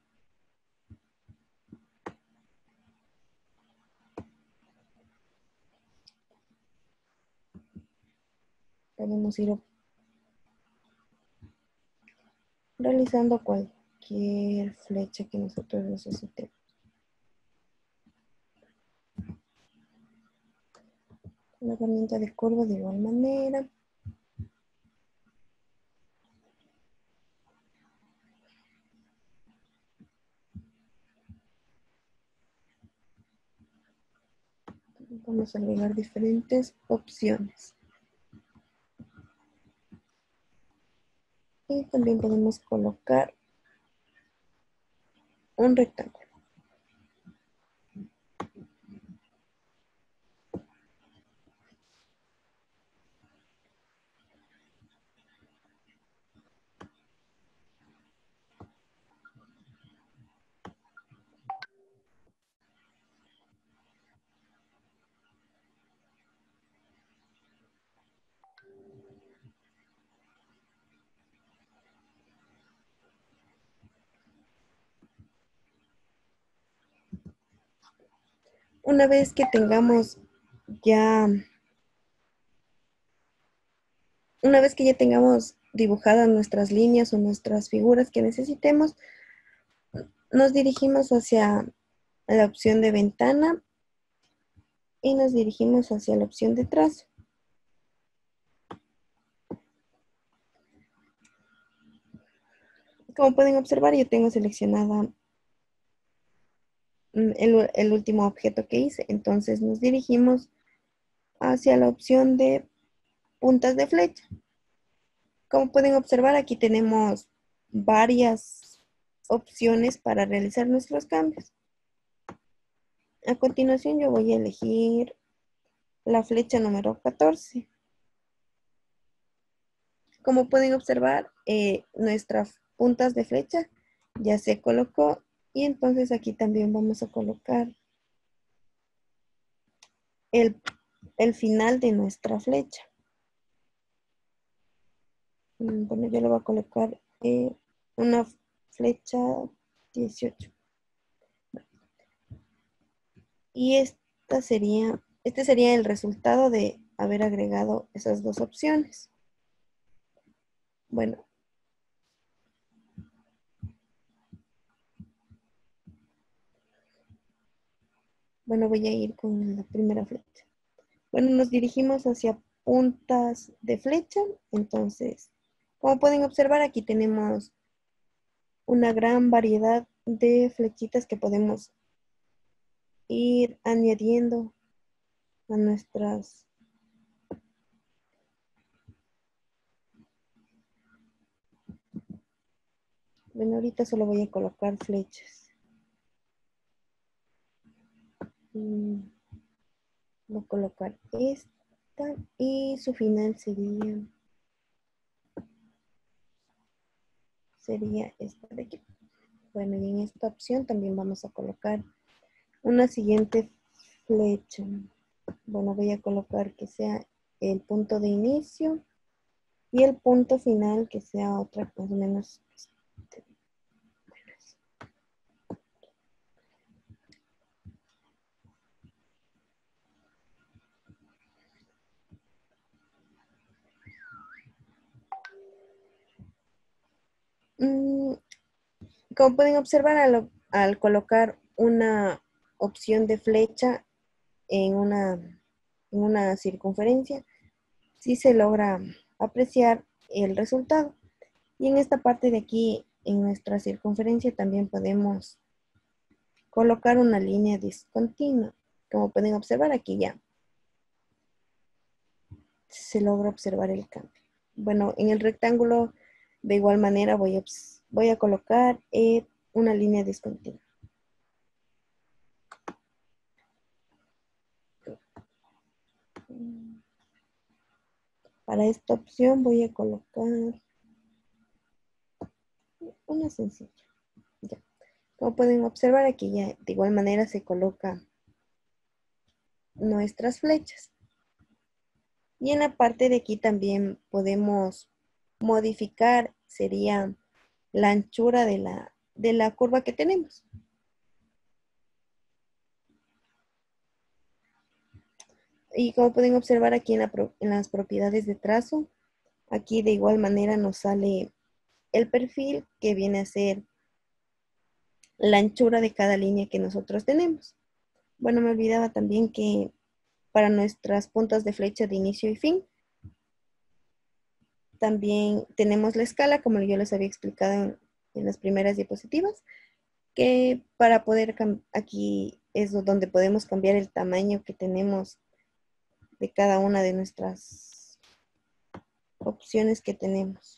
Podemos ir realizando cualquier flecha que nosotros necesitemos. La herramienta de curva de igual manera. Vamos a agregar diferentes opciones. Y también podemos colocar un rectángulo. Una vez que tengamos ya, una vez que ya tengamos dibujadas nuestras líneas o nuestras figuras que necesitemos, nos dirigimos hacia la opción de ventana y nos dirigimos hacia la opción de trazo. Como pueden observar, yo tengo seleccionada el, el último objeto que hice. Entonces nos dirigimos hacia la opción de puntas de flecha. Como pueden observar, aquí tenemos varias opciones para realizar nuestros cambios. A continuación yo voy a elegir la flecha número catorce. Como pueden observar, eh, nuestras puntas de flecha ya se colocó y entonces aquí también vamos a colocar el, el final de nuestra flecha. Bueno, yo le voy a colocar eh, una flecha dieciocho. Y esta sería, este sería el resultado de haber agregado esas dos opciones. Bueno. Bueno, voy a ir con la primera flecha. Bueno, nos dirigimos hacia puntas de flecha. Entonces, como pueden observar, aquí tenemos una gran variedad de flechitas que podemos ir añadiendo a nuestras bueno, ahorita solo voy a colocar flechas. Mm, voy a colocar esta y su final sería sería esta de aquí. Bueno, y en esta opción también vamos a colocar una siguiente flecha. Bueno, voy a colocar que sea el punto de inicio y el punto final que sea otra más o menos. Mm, como pueden observar, al, al colocar una opción de flecha en una, en una circunferencia, sí se logra apreciar el resultado. Y en esta parte de aquí, en nuestra circunferencia, también podemos colocar una línea discontinua. Como pueden observar, aquí ya se logra observar el cambio. Bueno, en el rectángulo, de igual manera, voy a, voy a colocar eh, una línea discontinua. Para esta opción voy a colocar una sencilla. Ya. Como pueden observar, aquí ya de igual manera se colocan nuestras flechas. Y en la parte de aquí también podemos modificar, sería la anchura de la, de la curva que tenemos. Y como pueden observar aquí en, la, en las propiedades de trazo, aquí de igual manera nos sale el perfil que viene a ser la anchura de cada línea que nosotros tenemos. Bueno, me olvidaba también que para nuestras puntas de flecha de inicio y fin, también tenemos la escala, como yo les había explicado en, en las primeras diapositivas, que para poder, aquí es donde podemos cambiar el tamaño que tenemos de cada una de nuestras opciones que tenemos.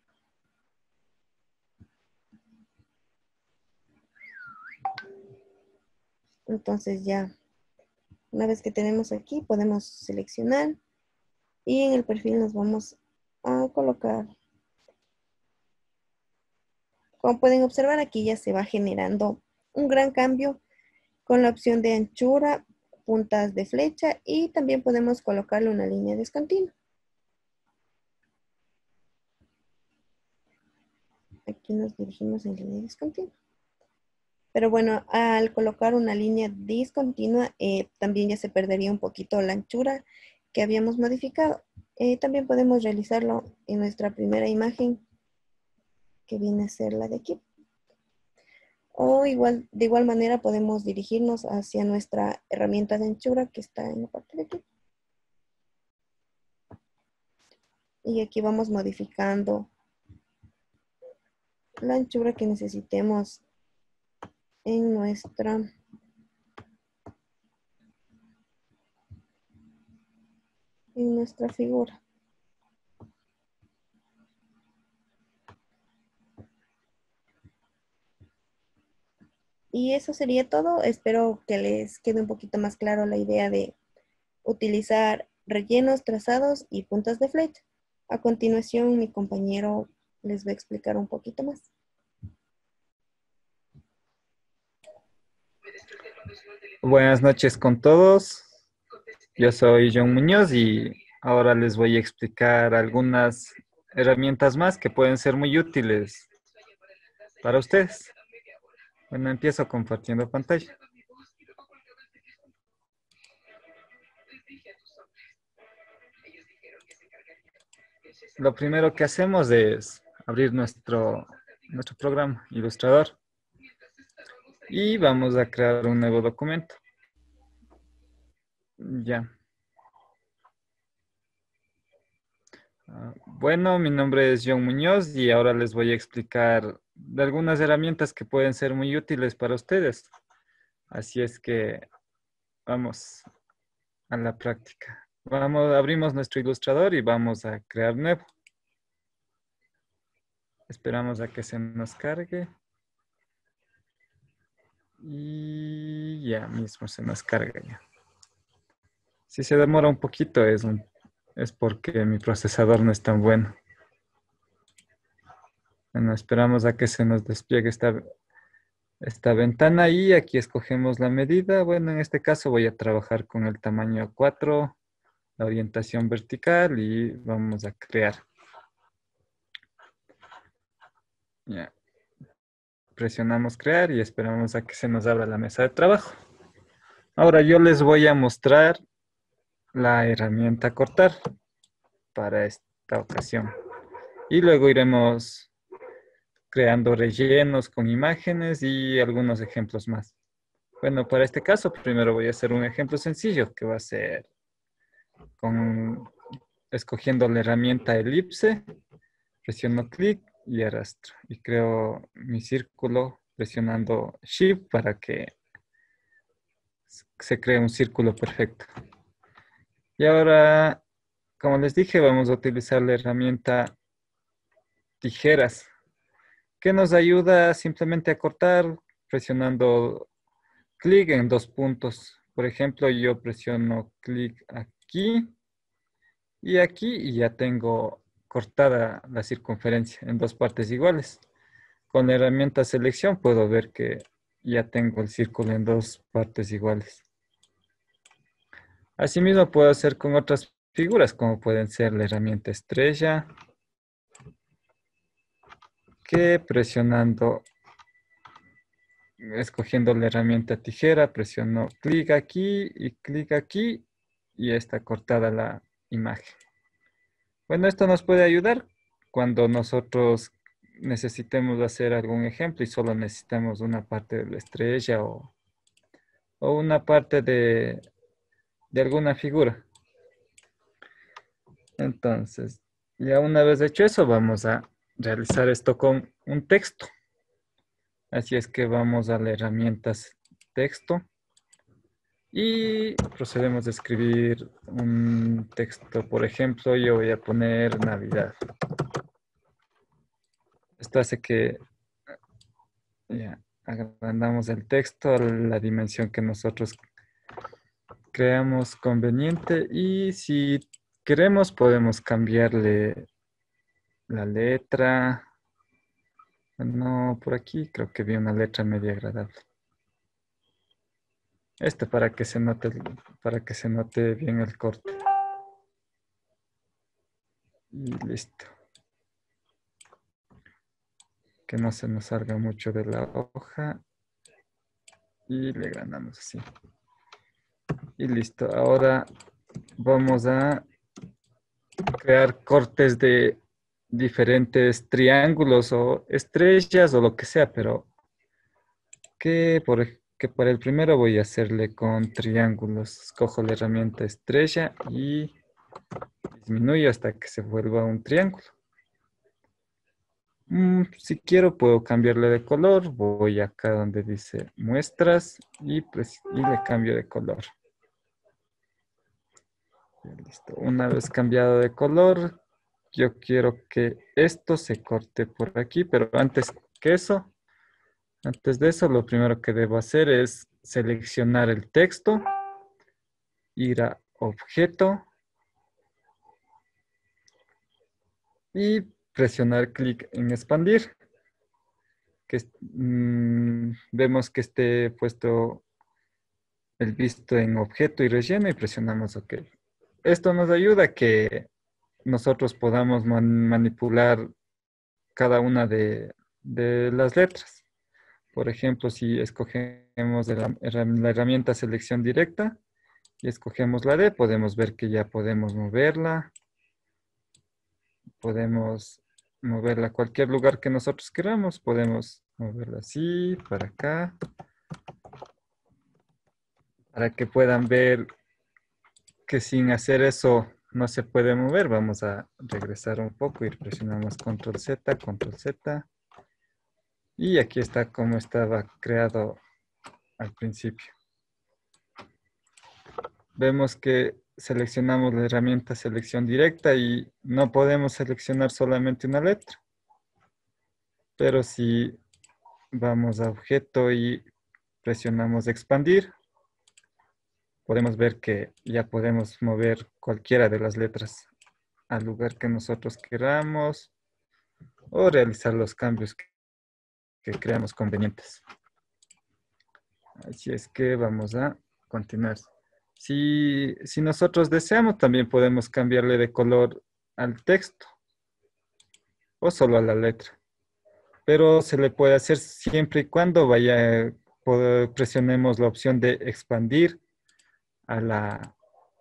Entonces ya, una vez que tenemos aquí, podemos seleccionar y en el perfil nos vamos a colocar. Como pueden observar, aquí ya se va generando un gran cambio con la opción de anchura, puntas de flecha y también podemos colocarle una línea discontinua. Aquí nos dirigimos en línea discontinua. Pero bueno, al colocar una línea discontinua, eh, también ya se perdería un poquito la anchura que habíamos modificado. Eh, también podemos realizarlo en nuestra primera imagen, que viene a ser la de aquí. O igual, de igual manera podemos dirigirnos hacia nuestra herramienta de anchura que está en la parte de aquí. Y aquí vamos modificando la anchura que necesitemos en nuestra en nuestra figura. Y eso sería todo. Espero que les quede un poquito más claro la idea de utilizar rellenos, trazados y puntas de flecha. A continuación, mi compañero les va a explicar un poquito más. Buenas noches con todos. Yo soy John Muñoz y ahora les voy a explicar algunas herramientas más que pueden ser muy útiles para ustedes. Bueno, empiezo compartiendo pantalla. Lo primero que hacemos es abrir nuestro, nuestro programa Illustrator y vamos a crear un nuevo documento. Ya. Uh, bueno, mi nombre es John Muñoz y ahora les voy a explicar de algunas herramientas que pueden ser muy útiles para ustedes. Así es que vamos a la práctica. Vamos, abrimos nuestro ilustrador y vamos a crear nuevo. Esperamos a que se nos cargue. Y ya mismo se nos carga ya. Si se demora un poquito es, un, es porque mi procesador no es tan bueno. Bueno, esperamos a que se nos despliegue esta, esta ventana y aquí escogemos la medida. Bueno, en este caso voy a trabajar con el tamaño A cuatro, la orientación vertical y vamos a crear. Ya. Presionamos crear y esperamos a que se nos abra la mesa de trabajo. Ahora yo les voy a mostrar la herramienta cortar para esta ocasión. Y luego iremos creando rellenos con imágenes y algunos ejemplos más. Bueno, para este caso primero voy a hacer un ejemplo sencillo que va a ser con escogiendo la herramienta elipse, presiono clic y arrastro. Y creo mi círculo presionando Shift para que se cree un círculo perfecto. Y ahora, como les dije, vamos a utilizar la herramienta tijeras, que nos ayuda simplemente a cortar presionando clic en dos puntos. Por ejemplo, yo presiono clic aquí y aquí y ya tengo cortada la circunferencia en dos partes iguales. Con la herramienta selección puedo ver que ya tengo el círculo en dos partes iguales. Asimismo puedo hacer con otras figuras como pueden ser la herramienta estrella, que presionando, escogiendo la herramienta tijera, presiono clic aquí y clic aquí y ya está cortada la imagen. Bueno, esto nos puede ayudar cuando nosotros necesitemos hacer algún ejemplo y solo necesitamos una parte de la estrella o, o una parte de, de alguna figura. Entonces, ya una vez hecho eso, vamos a realizar esto con un texto. Así es que vamos a la herramienta texto y procedemos a escribir un texto. Por ejemplo, yo voy a poner Navidad. Esto hace que ya, agrandamos el texto a la dimensión que nosotros creamos conveniente y si queremos podemos cambiarle la letra. No, por aquí creo que vi una letra media agradable. Esto para que se note, para que se note bien el corte. Y listo. Que no se nos salga mucho de la hoja. Y le agrandamos así. Y listo. Ahora vamos a crear cortes de diferentes triángulos o estrellas o lo que sea, pero que por ejemplo, que para el primero voy a hacerle con triángulos. Escojo la herramienta estrella y disminuyo hasta que se vuelva un triángulo. Mm, si quiero puedo cambiarle de color. Voy acá donde dice muestras y, pues, y le cambio de color. Listo. Una vez cambiado de color, yo quiero que esto se corte por aquí, pero antes que eso, antes de eso, lo primero que debo hacer es seleccionar el texto, ir a objeto y presionar clic en expandir. Que, mmm, vemos que esté puesto el visto en objeto y relleno y presionamos OK. Esto nos ayuda a que nosotros podamos man- manipular cada una de, de las letras. Por ejemplo, si escogemos de la, la herramienta selección directa y escogemos la D, podemos ver que ya podemos moverla. Podemos moverla a cualquier lugar que nosotros queramos. Podemos moverla así, para acá. Para que puedan ver que sin hacer eso no se puede mover. Vamos a regresar un poco y presionamos control Z, control Z. Y aquí está como estaba creado al principio. Vemos que seleccionamos la herramienta selección directa y no podemos seleccionar solamente una letra. Pero si vamos a objeto y presionamos expandir, podemos ver que ya podemos mover cualquiera de las letras al lugar que nosotros queramos o realizar los cambios que, que creamos convenientes. Así es que vamos a continuar. Si, si nosotros deseamos, también podemos cambiarle de color al texto o solo a la letra. Pero se le puede hacer siempre y cuando vaya, presionemos la opción de expandir a la,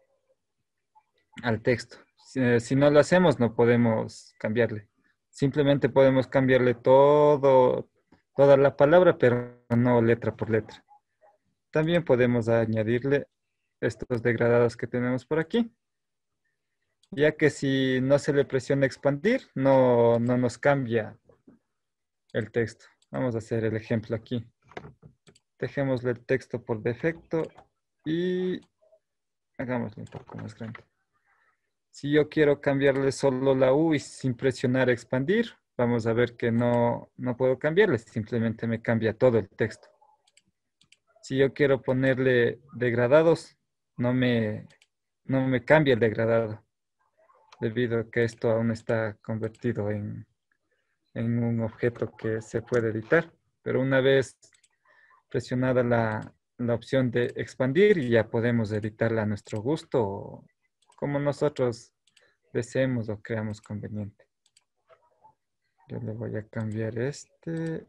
al texto. Si, si no lo hacemos, no podemos cambiarle. Simplemente podemos cambiarle todo, toda la palabra, pero no letra por letra. También podemos añadirle estos degradados que tenemos por aquí, ya que si no se le presiona expandir, no, no nos cambia el texto. Vamos a hacer el ejemplo aquí. Dejémosle el texto por defecto y hagámoslo un poco más grande. Si yo quiero cambiarle solo la U y sin presionar expandir, vamos a ver que no, no puedo cambiarle, simplemente me cambia todo el texto. Si yo quiero ponerle degradados, no me, no me cambia el degradado, debido a que esto aún está convertido en, en un objeto que se puede editar. Pero una vez presionada la, la opción de expandir, ya podemos editarla a nuestro gusto, como nosotros deseemos o creamos conveniente. Yo le voy a cambiar este,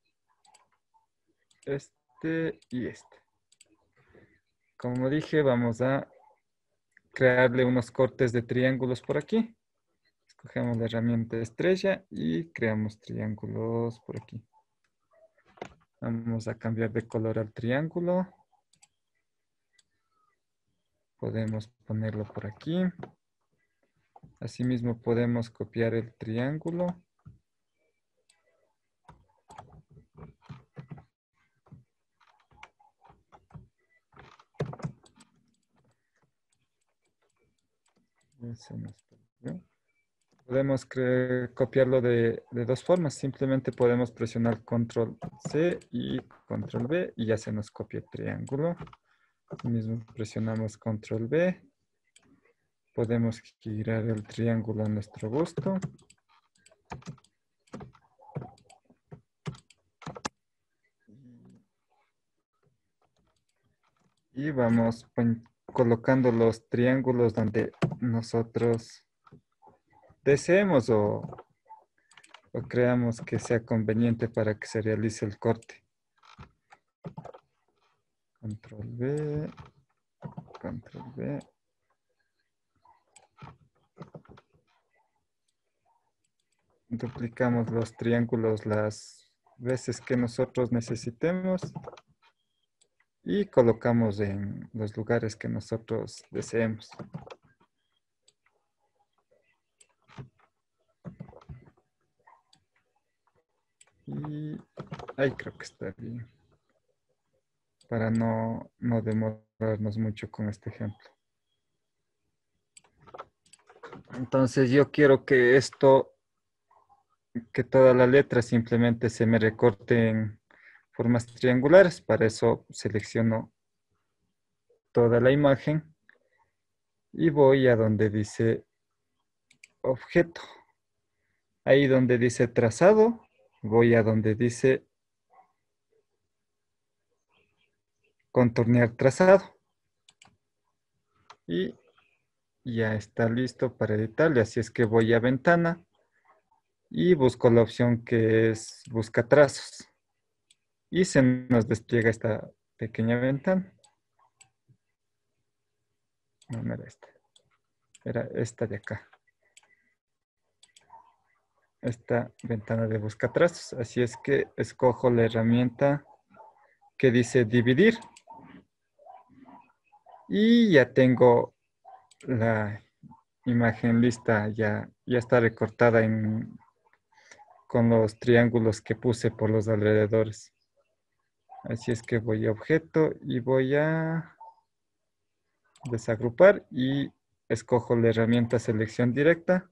este y este. Como dije, vamos a crearle unos cortes de triángulos por aquí. Escogemos la herramienta estrella y creamos triángulos por aquí. Vamos a cambiar de color al triángulo. Podemos ponerlo por aquí. Asimismo podemos copiar el triángulo. Se nos perdió. Podemos copiarlo de, de dos formas. Simplemente podemos presionar control C y control V y ya se nos copia el triángulo. Asimismo presionamos control V. Podemos girar el triángulo a nuestro gusto. Y vamos colocando los triángulos donde nosotros deseemos o, o creamos que sea conveniente para que se realice el corte. Control V, control V. Duplicamos los triángulos las veces que nosotros necesitemos y colocamos en los lugares que nosotros deseemos. Y ahí creo que está bien, para no, no demorarnos mucho con este ejemplo. Entonces yo quiero que esto, que toda la letra simplemente se me recorte en formas triangulares. Para eso selecciono toda la imagen y voy a donde dice objeto. Ahí donde dice trazado, voy a donde dice contornear trazado. Y ya está listo para editarle. Así es que voy a ventana y busco la opción que es busca trazos. Y se nos despliega esta pequeña ventana. No, no era esta. Era esta de acá. Esta ventana de busca trazos. Así es que escojo la herramienta que dice dividir. Y ya tengo la imagen lista. Ya, ya está recortada en, con los triángulos que puse por los alrededores. Así es que voy a objeto y voy a desagrupar y escojo la herramienta selección directa.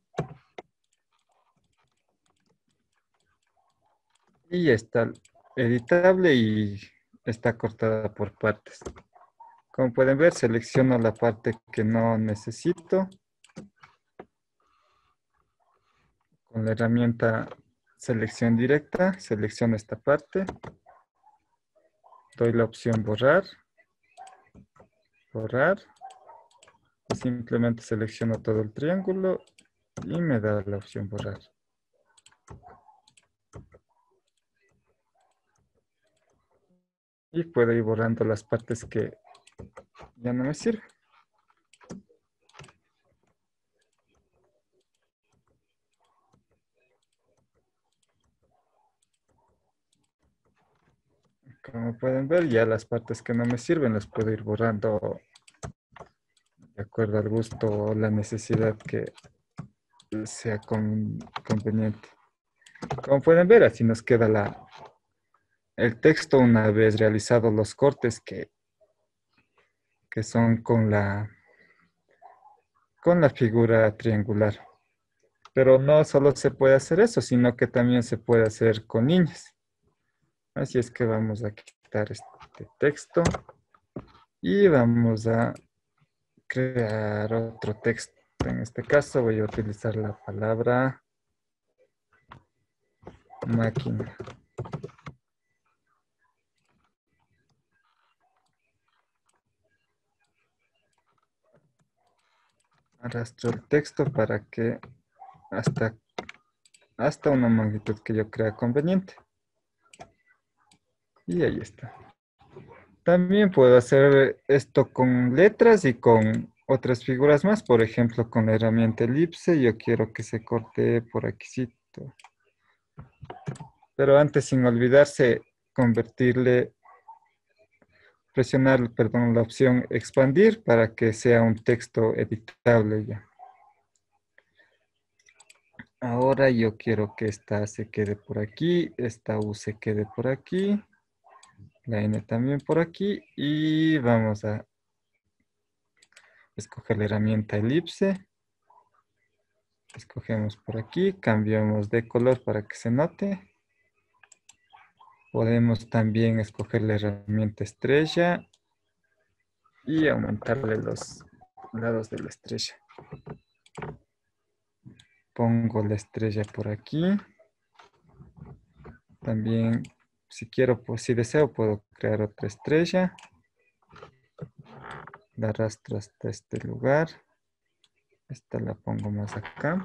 Y ya está editable y está cortada por partes. Como pueden ver, selecciono la parte que no necesito. Con la herramienta selección directa, selecciono esta parte. Doy la opción borrar. Borrar. Y simplemente selecciono todo el triángulo y me da la opción borrar. Y puedo ir borrando las partes que ya no me sirven. Como pueden ver, ya las partes que no me sirven las puedo ir borrando de acuerdo al gusto o la necesidad que sea con, conveniente. Como pueden ver, así nos queda la, el texto una vez realizados los cortes que, que son con la, con la figura triangular. Pero no solo se puede hacer eso, sino que también se puede hacer con líneas. Así es que vamos a quitar este texto y vamos a crear otro texto. En este caso voy a utilizar la palabra máquina. Arrastro el texto para que hasta, hasta una magnitud que yo crea conveniente. Y ahí está. También puedo hacer esto con letras y con otras figuras más. Por ejemplo, con la herramienta elipse, yo quiero que se corte por aquí. Pero antes, sin olvidarse, convertirle, presionar, perdón, la opción expandir para que sea un texto editable ya. Ahora yo quiero que esta se quede por aquí, esta U se quede por aquí, la N también por aquí y vamos a escoger la herramienta elipse. Escogemos por aquí, cambiamos de color para que se note. Podemos también escoger la herramienta estrella y aumentarle los lados de la estrella. Pongo la estrella por aquí. También, si quiero, pues si deseo, puedo crear otra estrella. La arrastro hasta este lugar. Esta la pongo más acá.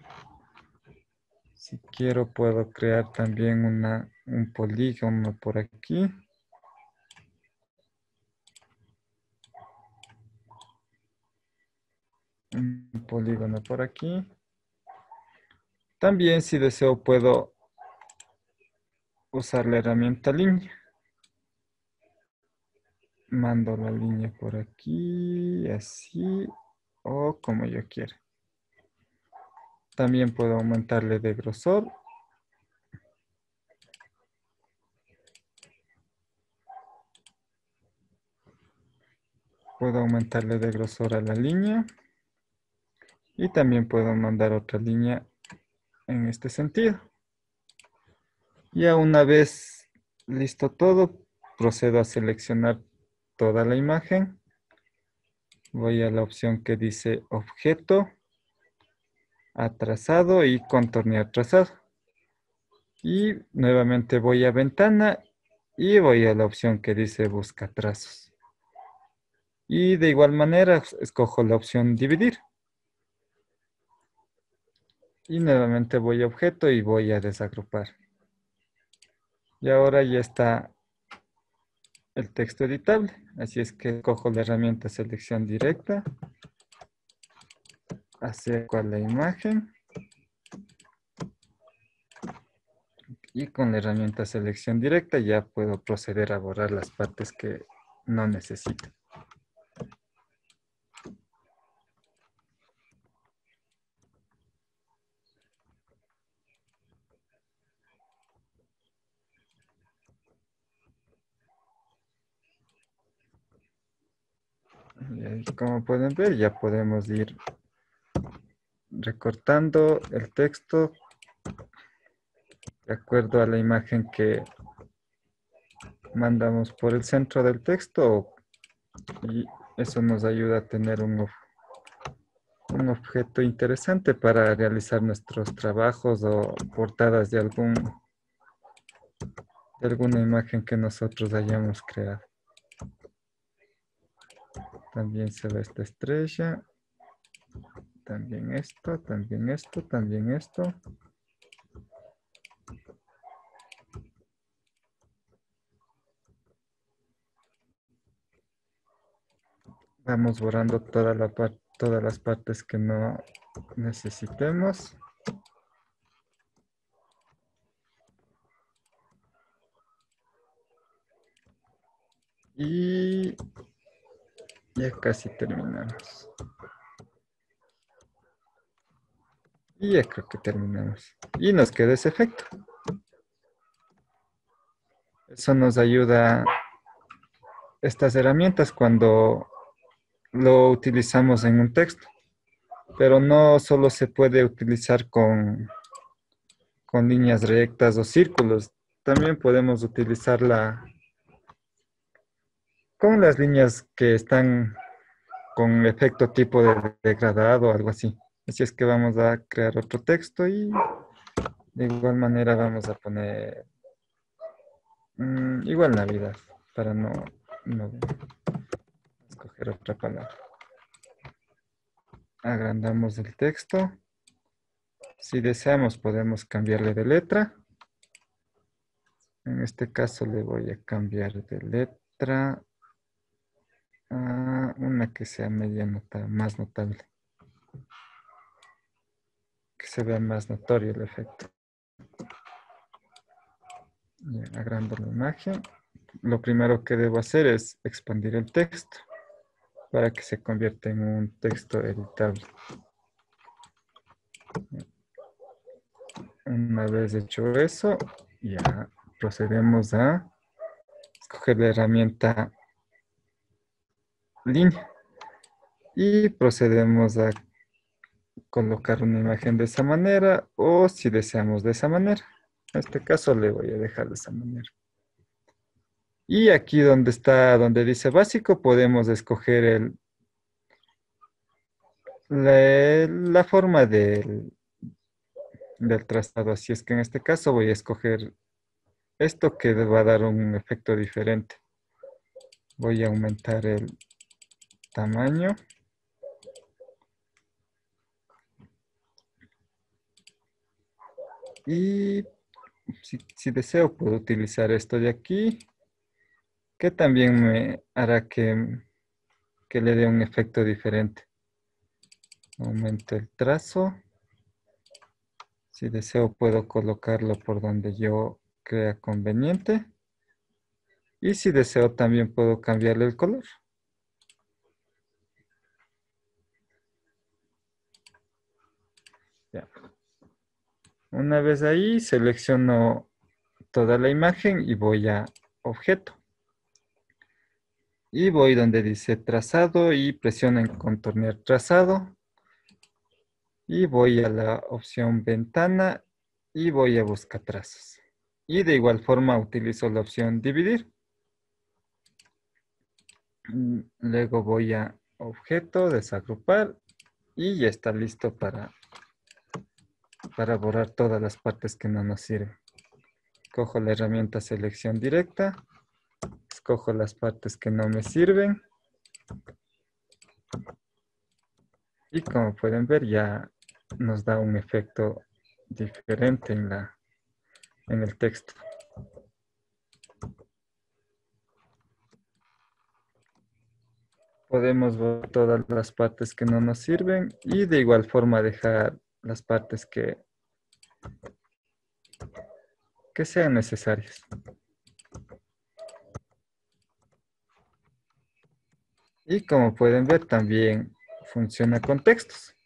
Si quiero, puedo crear también una, un polígono por aquí. Un polígono por aquí. También, si deseo, puedo usar la herramienta línea. Mando la línea por aquí, así, o como yo quiera. También puedo aumentarle de grosor. Puedo aumentarle de grosor a la línea. Y también puedo mandar otra línea en este sentido. Ya una vez listo todo, procedo a seleccionar toda la imagen. Voy a la opción que dice objeto, a trazado y contornear trazado. Y nuevamente voy a ventana y voy a la opción que dice busca trazos. Y de igual manera escojo la opción dividir. Y nuevamente voy a objeto y voy a desagrupar. Y ahora ya está el texto editable. Así es que cojo la herramienta selección directa. Acerco a la imagen. Y con la herramienta selección directa ya puedo proceder a borrar las partes que no necesito. Y ahí, como pueden ver, ya podemos ir recortando el texto de acuerdo a la imagen que mandamos por el centro del texto, y eso nos ayuda a tener un, un objeto interesante para realizar nuestros trabajos o portadas de algún de alguna imagen que nosotros hayamos creado. También se ve esta estrella. También esto, también esto, también esto. Vamos borrando toda la par- todas las partes que no necesitemos. Y ya casi terminamos. Y ya creo que terminamos. Y nos queda ese efecto. Eso nos ayuda, estas herramientas, cuando lo utilizamos en un texto. Pero no solo se puede utilizar con, con líneas rectas o círculos. También podemos utilizarla con las líneas que están con efecto tipo de degradado o algo así. Así es que vamos a crear otro texto y de igual manera vamos a poner mmm, igual Navidad para no, no escoger otra palabra. Agrandamos el texto. Si deseamos podemos cambiarle de letra. En este caso le voy a cambiar de letra a una que sea media nota, más notable. Que se vea más notorio el efecto. Ya, agrando la imagen. Lo primero que debo hacer es expandir el texto para que se convierta en un texto editable. Una vez hecho eso, ya procedemos a escoger la herramienta línea y procedemos a colocar una imagen de esa manera, o si deseamos de esa manera. En este caso le voy a dejar de esa manera. Y aquí donde está, donde dice básico, podemos escoger el, la, la forma del, del trazado. Así es que en este caso voy a escoger esto, que va a dar un efecto diferente. Voy a aumentar el tamaño. Y si, si deseo puedo utilizar esto de aquí, que también me hará que, que le dé un efecto diferente. Aumento el trazo. Si deseo puedo colocarlo por donde yo crea conveniente. Y si deseo también puedo cambiarle el color. Ya. Una vez ahí selecciono toda la imagen y voy a objeto. Y voy donde dice trazado y presiono en contornear trazado. Y voy a la opción ventana y voy a buscar trazos. Y de igual forma utilizo la opción dividir. Luego voy a objeto, desagrupar y ya está listo para, para borrar todas las partes que no nos sirven. Cojo la herramienta selección directa, escojo las partes que no me sirven y como pueden ver ya nos da un efecto diferente en, la, en el texto. Podemos borrar todas las partes que no nos sirven y de igual forma dejar las partes que, que sean necesarias. Y como pueden ver también funciona con textos.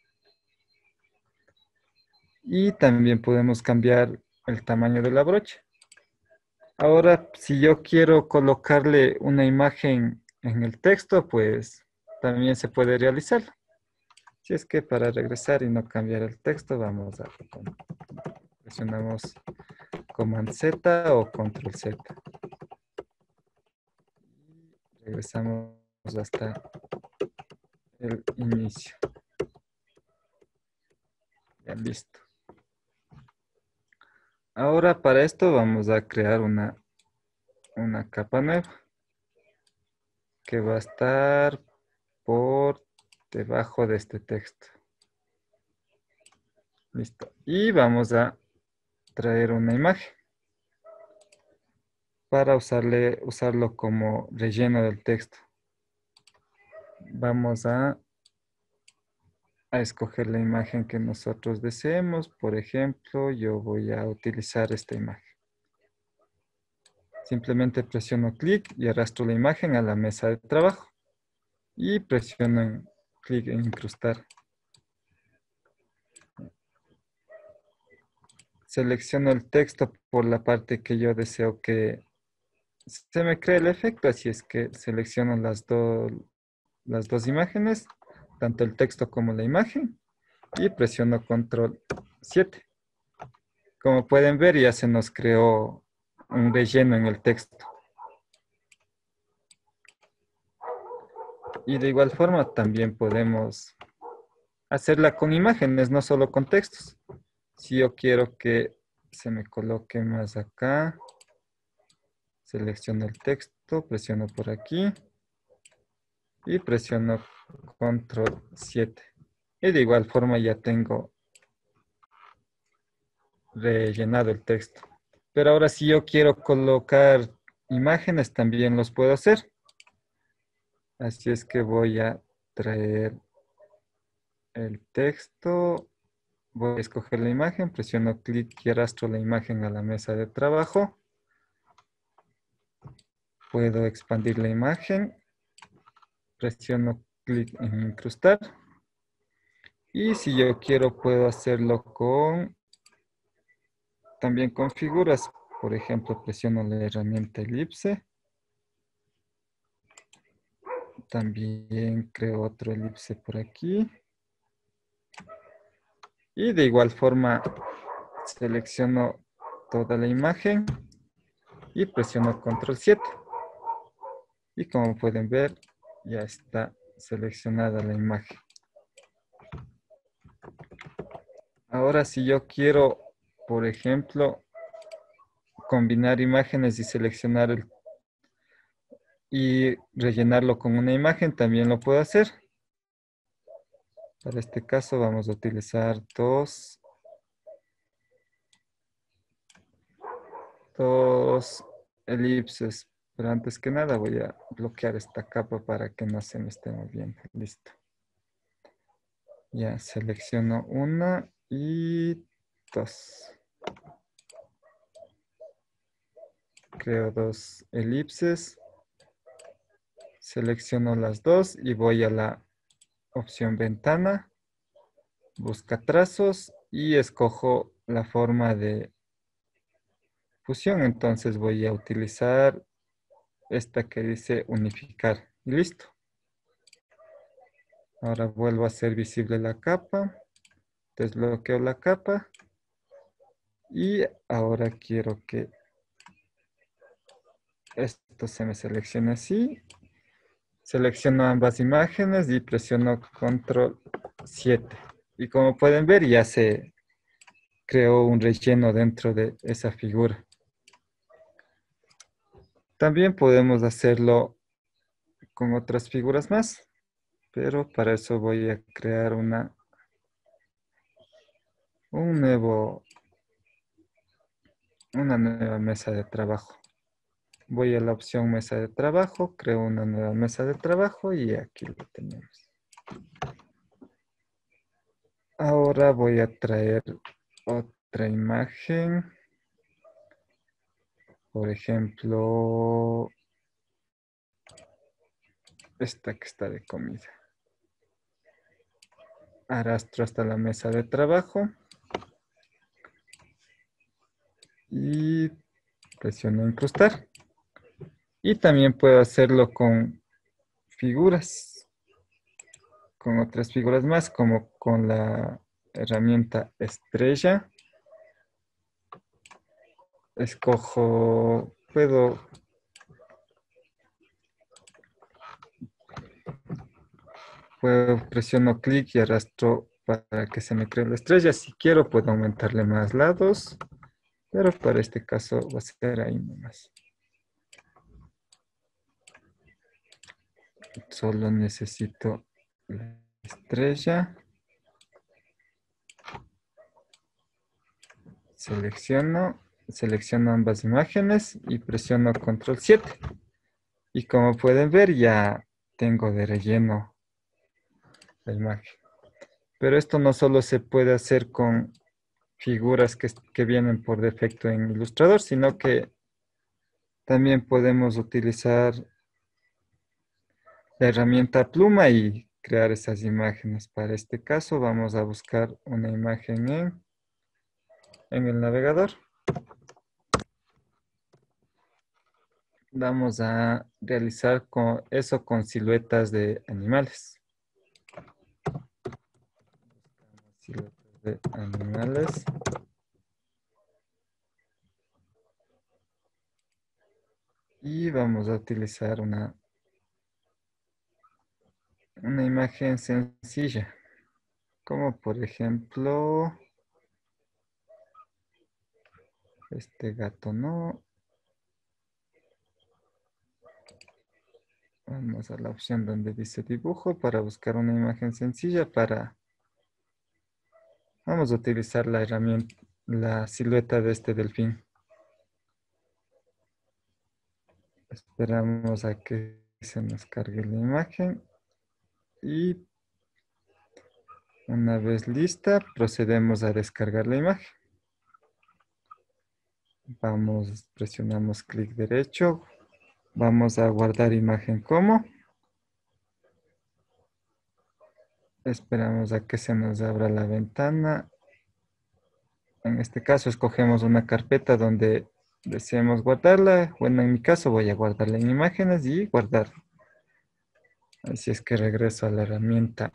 Y también podemos cambiar el tamaño de la brocha. Ahora, si yo quiero colocarle una imagen en el texto, pues también se puede realizar. Si es que para regresar y no cambiar el texto, vamos a presionamos Command Z o Control Z. Regresamos hasta el inicio. Ya listo. Ahora para esto vamos a crear una, una capa nueva que va a estar por debajo de este texto. Listo. Y vamos a traer una imagen para usarle, usarlo como relleno del texto. Vamos a, a escoger la imagen que nosotros deseemos. Por ejemplo, yo voy a utilizar esta imagen. Simplemente presiono clic y arrastro la imagen a la mesa de trabajo. Y presiono en, clic en incrustar. Selecciono el texto por la parte que yo deseo que se me cree el efecto. Así es que selecciono las, do, las dos imágenes, tanto el texto como la imagen. Y presiono control siete. Como pueden ver, ya se nos creó un relleno en el texto. Y de igual forma también podemos hacerla con imágenes, no solo con textos. Si yo quiero que se me coloque más acá, selecciono el texto, presiono por aquí y presiono control siete. Y de igual forma ya tengo rellenado el texto. Pero ahora si yo quiero colocar imágenes, también los puedo hacer. Así es que voy a traer el texto. Voy a escoger la imagen, presiono clic y arrastro la imagen a la mesa de trabajo. Puedo expandir la imagen. Presiono clic en incrustar. Y si yo quiero, puedo hacerlo con también con figuras. Por ejemplo, presiono la herramienta elipse. También creo otro elipse por aquí. Y de igual forma selecciono toda la imagen y presiono control siete. Y como pueden ver, ya está seleccionada la imagen. Ahora si yo quiero, por ejemplo, combinar imágenes y seleccionar el, y rellenarlo con una imagen, también lo puedo hacer. Para este caso vamos a utilizar dos, dos elipses. Pero antes que nada voy a bloquear esta capa para que no se me esté moviendo. Listo. Ya selecciono una y dos. Creo dos elipses. Selecciono las dos y voy a la opción ventana. Busca trazos y escojo la forma de fusión. Entonces voy a utilizar esta que dice unificar. Y listo. Ahora vuelvo a hacer visible la capa. Desbloqueo la capa. Y ahora quiero que esto se me seleccione así. Selecciono ambas imágenes y presiono control siete. Y como pueden ver, ya se creó un relleno dentro de esa figura. También podemos hacerlo con otras figuras más, pero para eso voy a crear una, un nuevo, una nueva mesa de trabajo. Voy a la opción mesa de trabajo, creo una nueva mesa de trabajo y aquí lo tenemos. Ahora voy a traer otra imagen. Por ejemplo, esta que está de comida. Arrastro hasta la mesa de trabajo. Y presiono incrustar. Y también puedo hacerlo con figuras. Con otras figuras más, como con la herramienta estrella. Escojo, puedo Puedo, presiono clic y arrastro para que se me cree la estrella. Si quiero, puedo aumentarle más lados, pero para este caso va a ser ahí nomás. Solo necesito la estrella. Selecciono, selecciono ambas imágenes y presiono control siete. Y como pueden ver, ya tengo de relleno la imagen. Pero esto no solo se puede hacer con figuras que, que vienen por defecto en Illustrator, sino que también podemos utilizar la herramienta pluma y crear esas imágenes. Para este caso vamos a buscar una imagen en, en el navegador. Vamos a realizar con eso con siluetas de animales. Siluetas de animales. Y vamos a utilizar una, una imagen sencilla. Como por ejemplo, este gato no. Vamos a la opción donde dice dibujo para buscar una imagen sencilla para... Vamos a utilizar la herramienta, la silueta de este delfín. Esperamos a que se nos cargue la imagen y una vez lista procedemos a descargar la imagen. Vamos, presionamos clic derecho, vamos a guardar imagen como. Esperamos a que se nos abra la ventana. En este caso escogemos una carpeta donde deseemos guardarla. Bueno, en mi caso voy a guardarla en imágenes y guardar. Así es que regreso a la herramienta,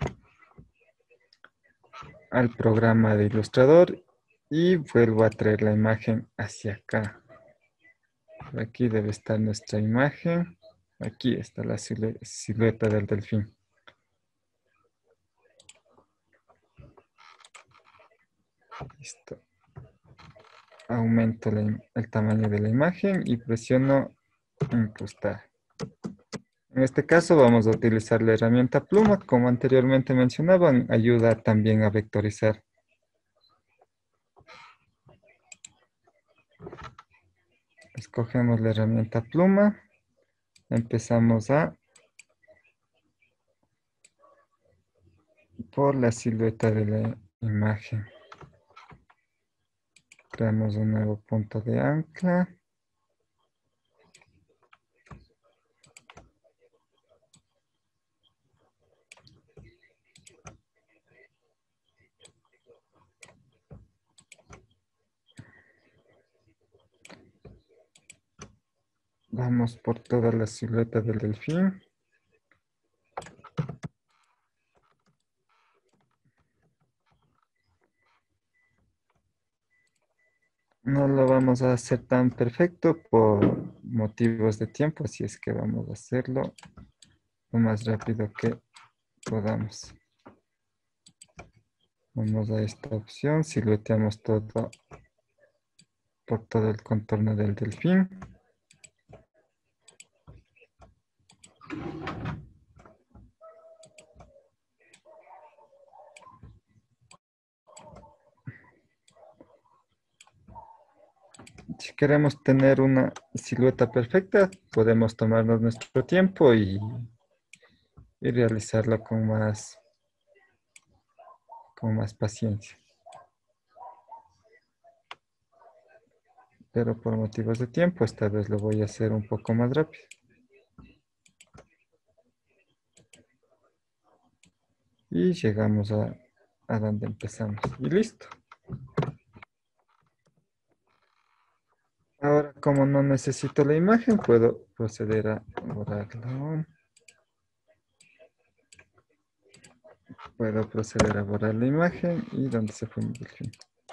al programa de Illustrator y vuelvo a traer la imagen hacia acá. Por aquí debe estar nuestra imagen. Aquí está la silu- silueta del delfín. Listo. Aumento la, el tamaño de la imagen y presiono incrustar. En este caso vamos a utilizar la herramienta pluma. Como anteriormente mencionaban, ayuda también a vectorizar. Escogemos la herramienta pluma. Empezamos a por la silueta de la imagen. Creamos un nuevo punto de ancla. Vamos por toda la silueta del delfín. No lo vamos a hacer tan perfecto por motivos de tiempo, así es que vamos a hacerlo lo más rápido que podamos. Vamos a esta opción, silueteamos todo por todo el contorno del delfín. Si queremos tener una silueta perfecta, podemos tomarnos nuestro tiempo y, y realizarlo con más, con más paciencia. Pero por motivos de tiempo, esta vez lo voy a hacer un poco más rápido. Y llegamos a, a donde empezamos. Y listo. Ahora, como no necesito la imagen, puedo proceder a borrarlo. Puedo proceder a borrar la imagen y donde se fue mi delfín.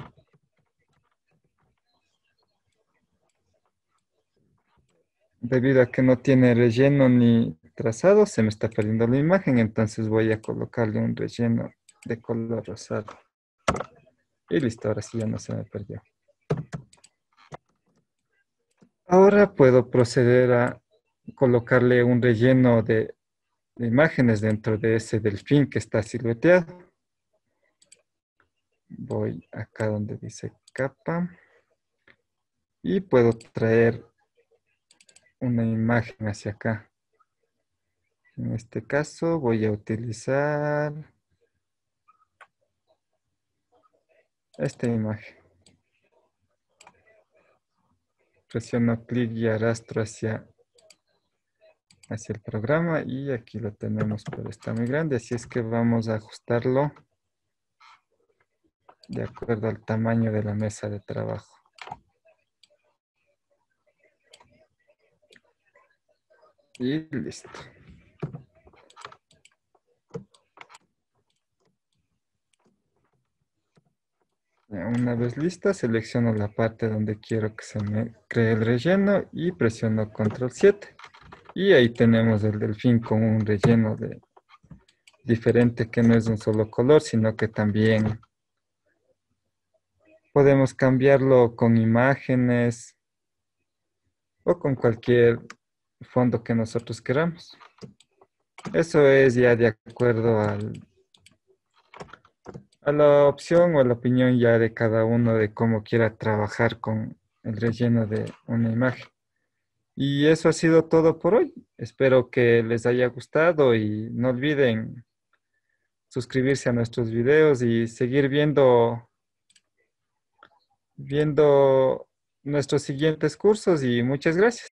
Debido a que no tiene relleno ni trazado, se me está perdiendo la imagen, entonces voy a colocarle un relleno de color rosado. Y listo, ahora sí ya no se me perdió. Ahora puedo proceder a colocarle un relleno de, de imágenes dentro de ese delfín que está silueteado. Voy acá donde dice capa y puedo traer una imagen hacia acá. En este caso voy a utilizar esta imagen. Presiono clic y arrastro hacia, hacia el programa y aquí lo tenemos, pero está muy grande, así es que vamos a ajustarlo de acuerdo al tamaño de la mesa de trabajo. Y listo. Una vez lista, selecciono la parte donde quiero que se me cree el relleno y presiono control siete. Y ahí tenemos el delfín con un relleno de diferente que no es de un solo color, sino que también podemos cambiarlo con imágenes o con cualquier fondo que nosotros queramos. Eso es ya de acuerdo al, a la opción o la opinión ya de cada uno de cómo quiera trabajar con el relleno de una imagen. Y eso ha sido todo por hoy. Espero que les haya gustado y no olviden suscribirse a nuestros videos y seguir viendo, viendo nuestros siguientes cursos y muchas gracias.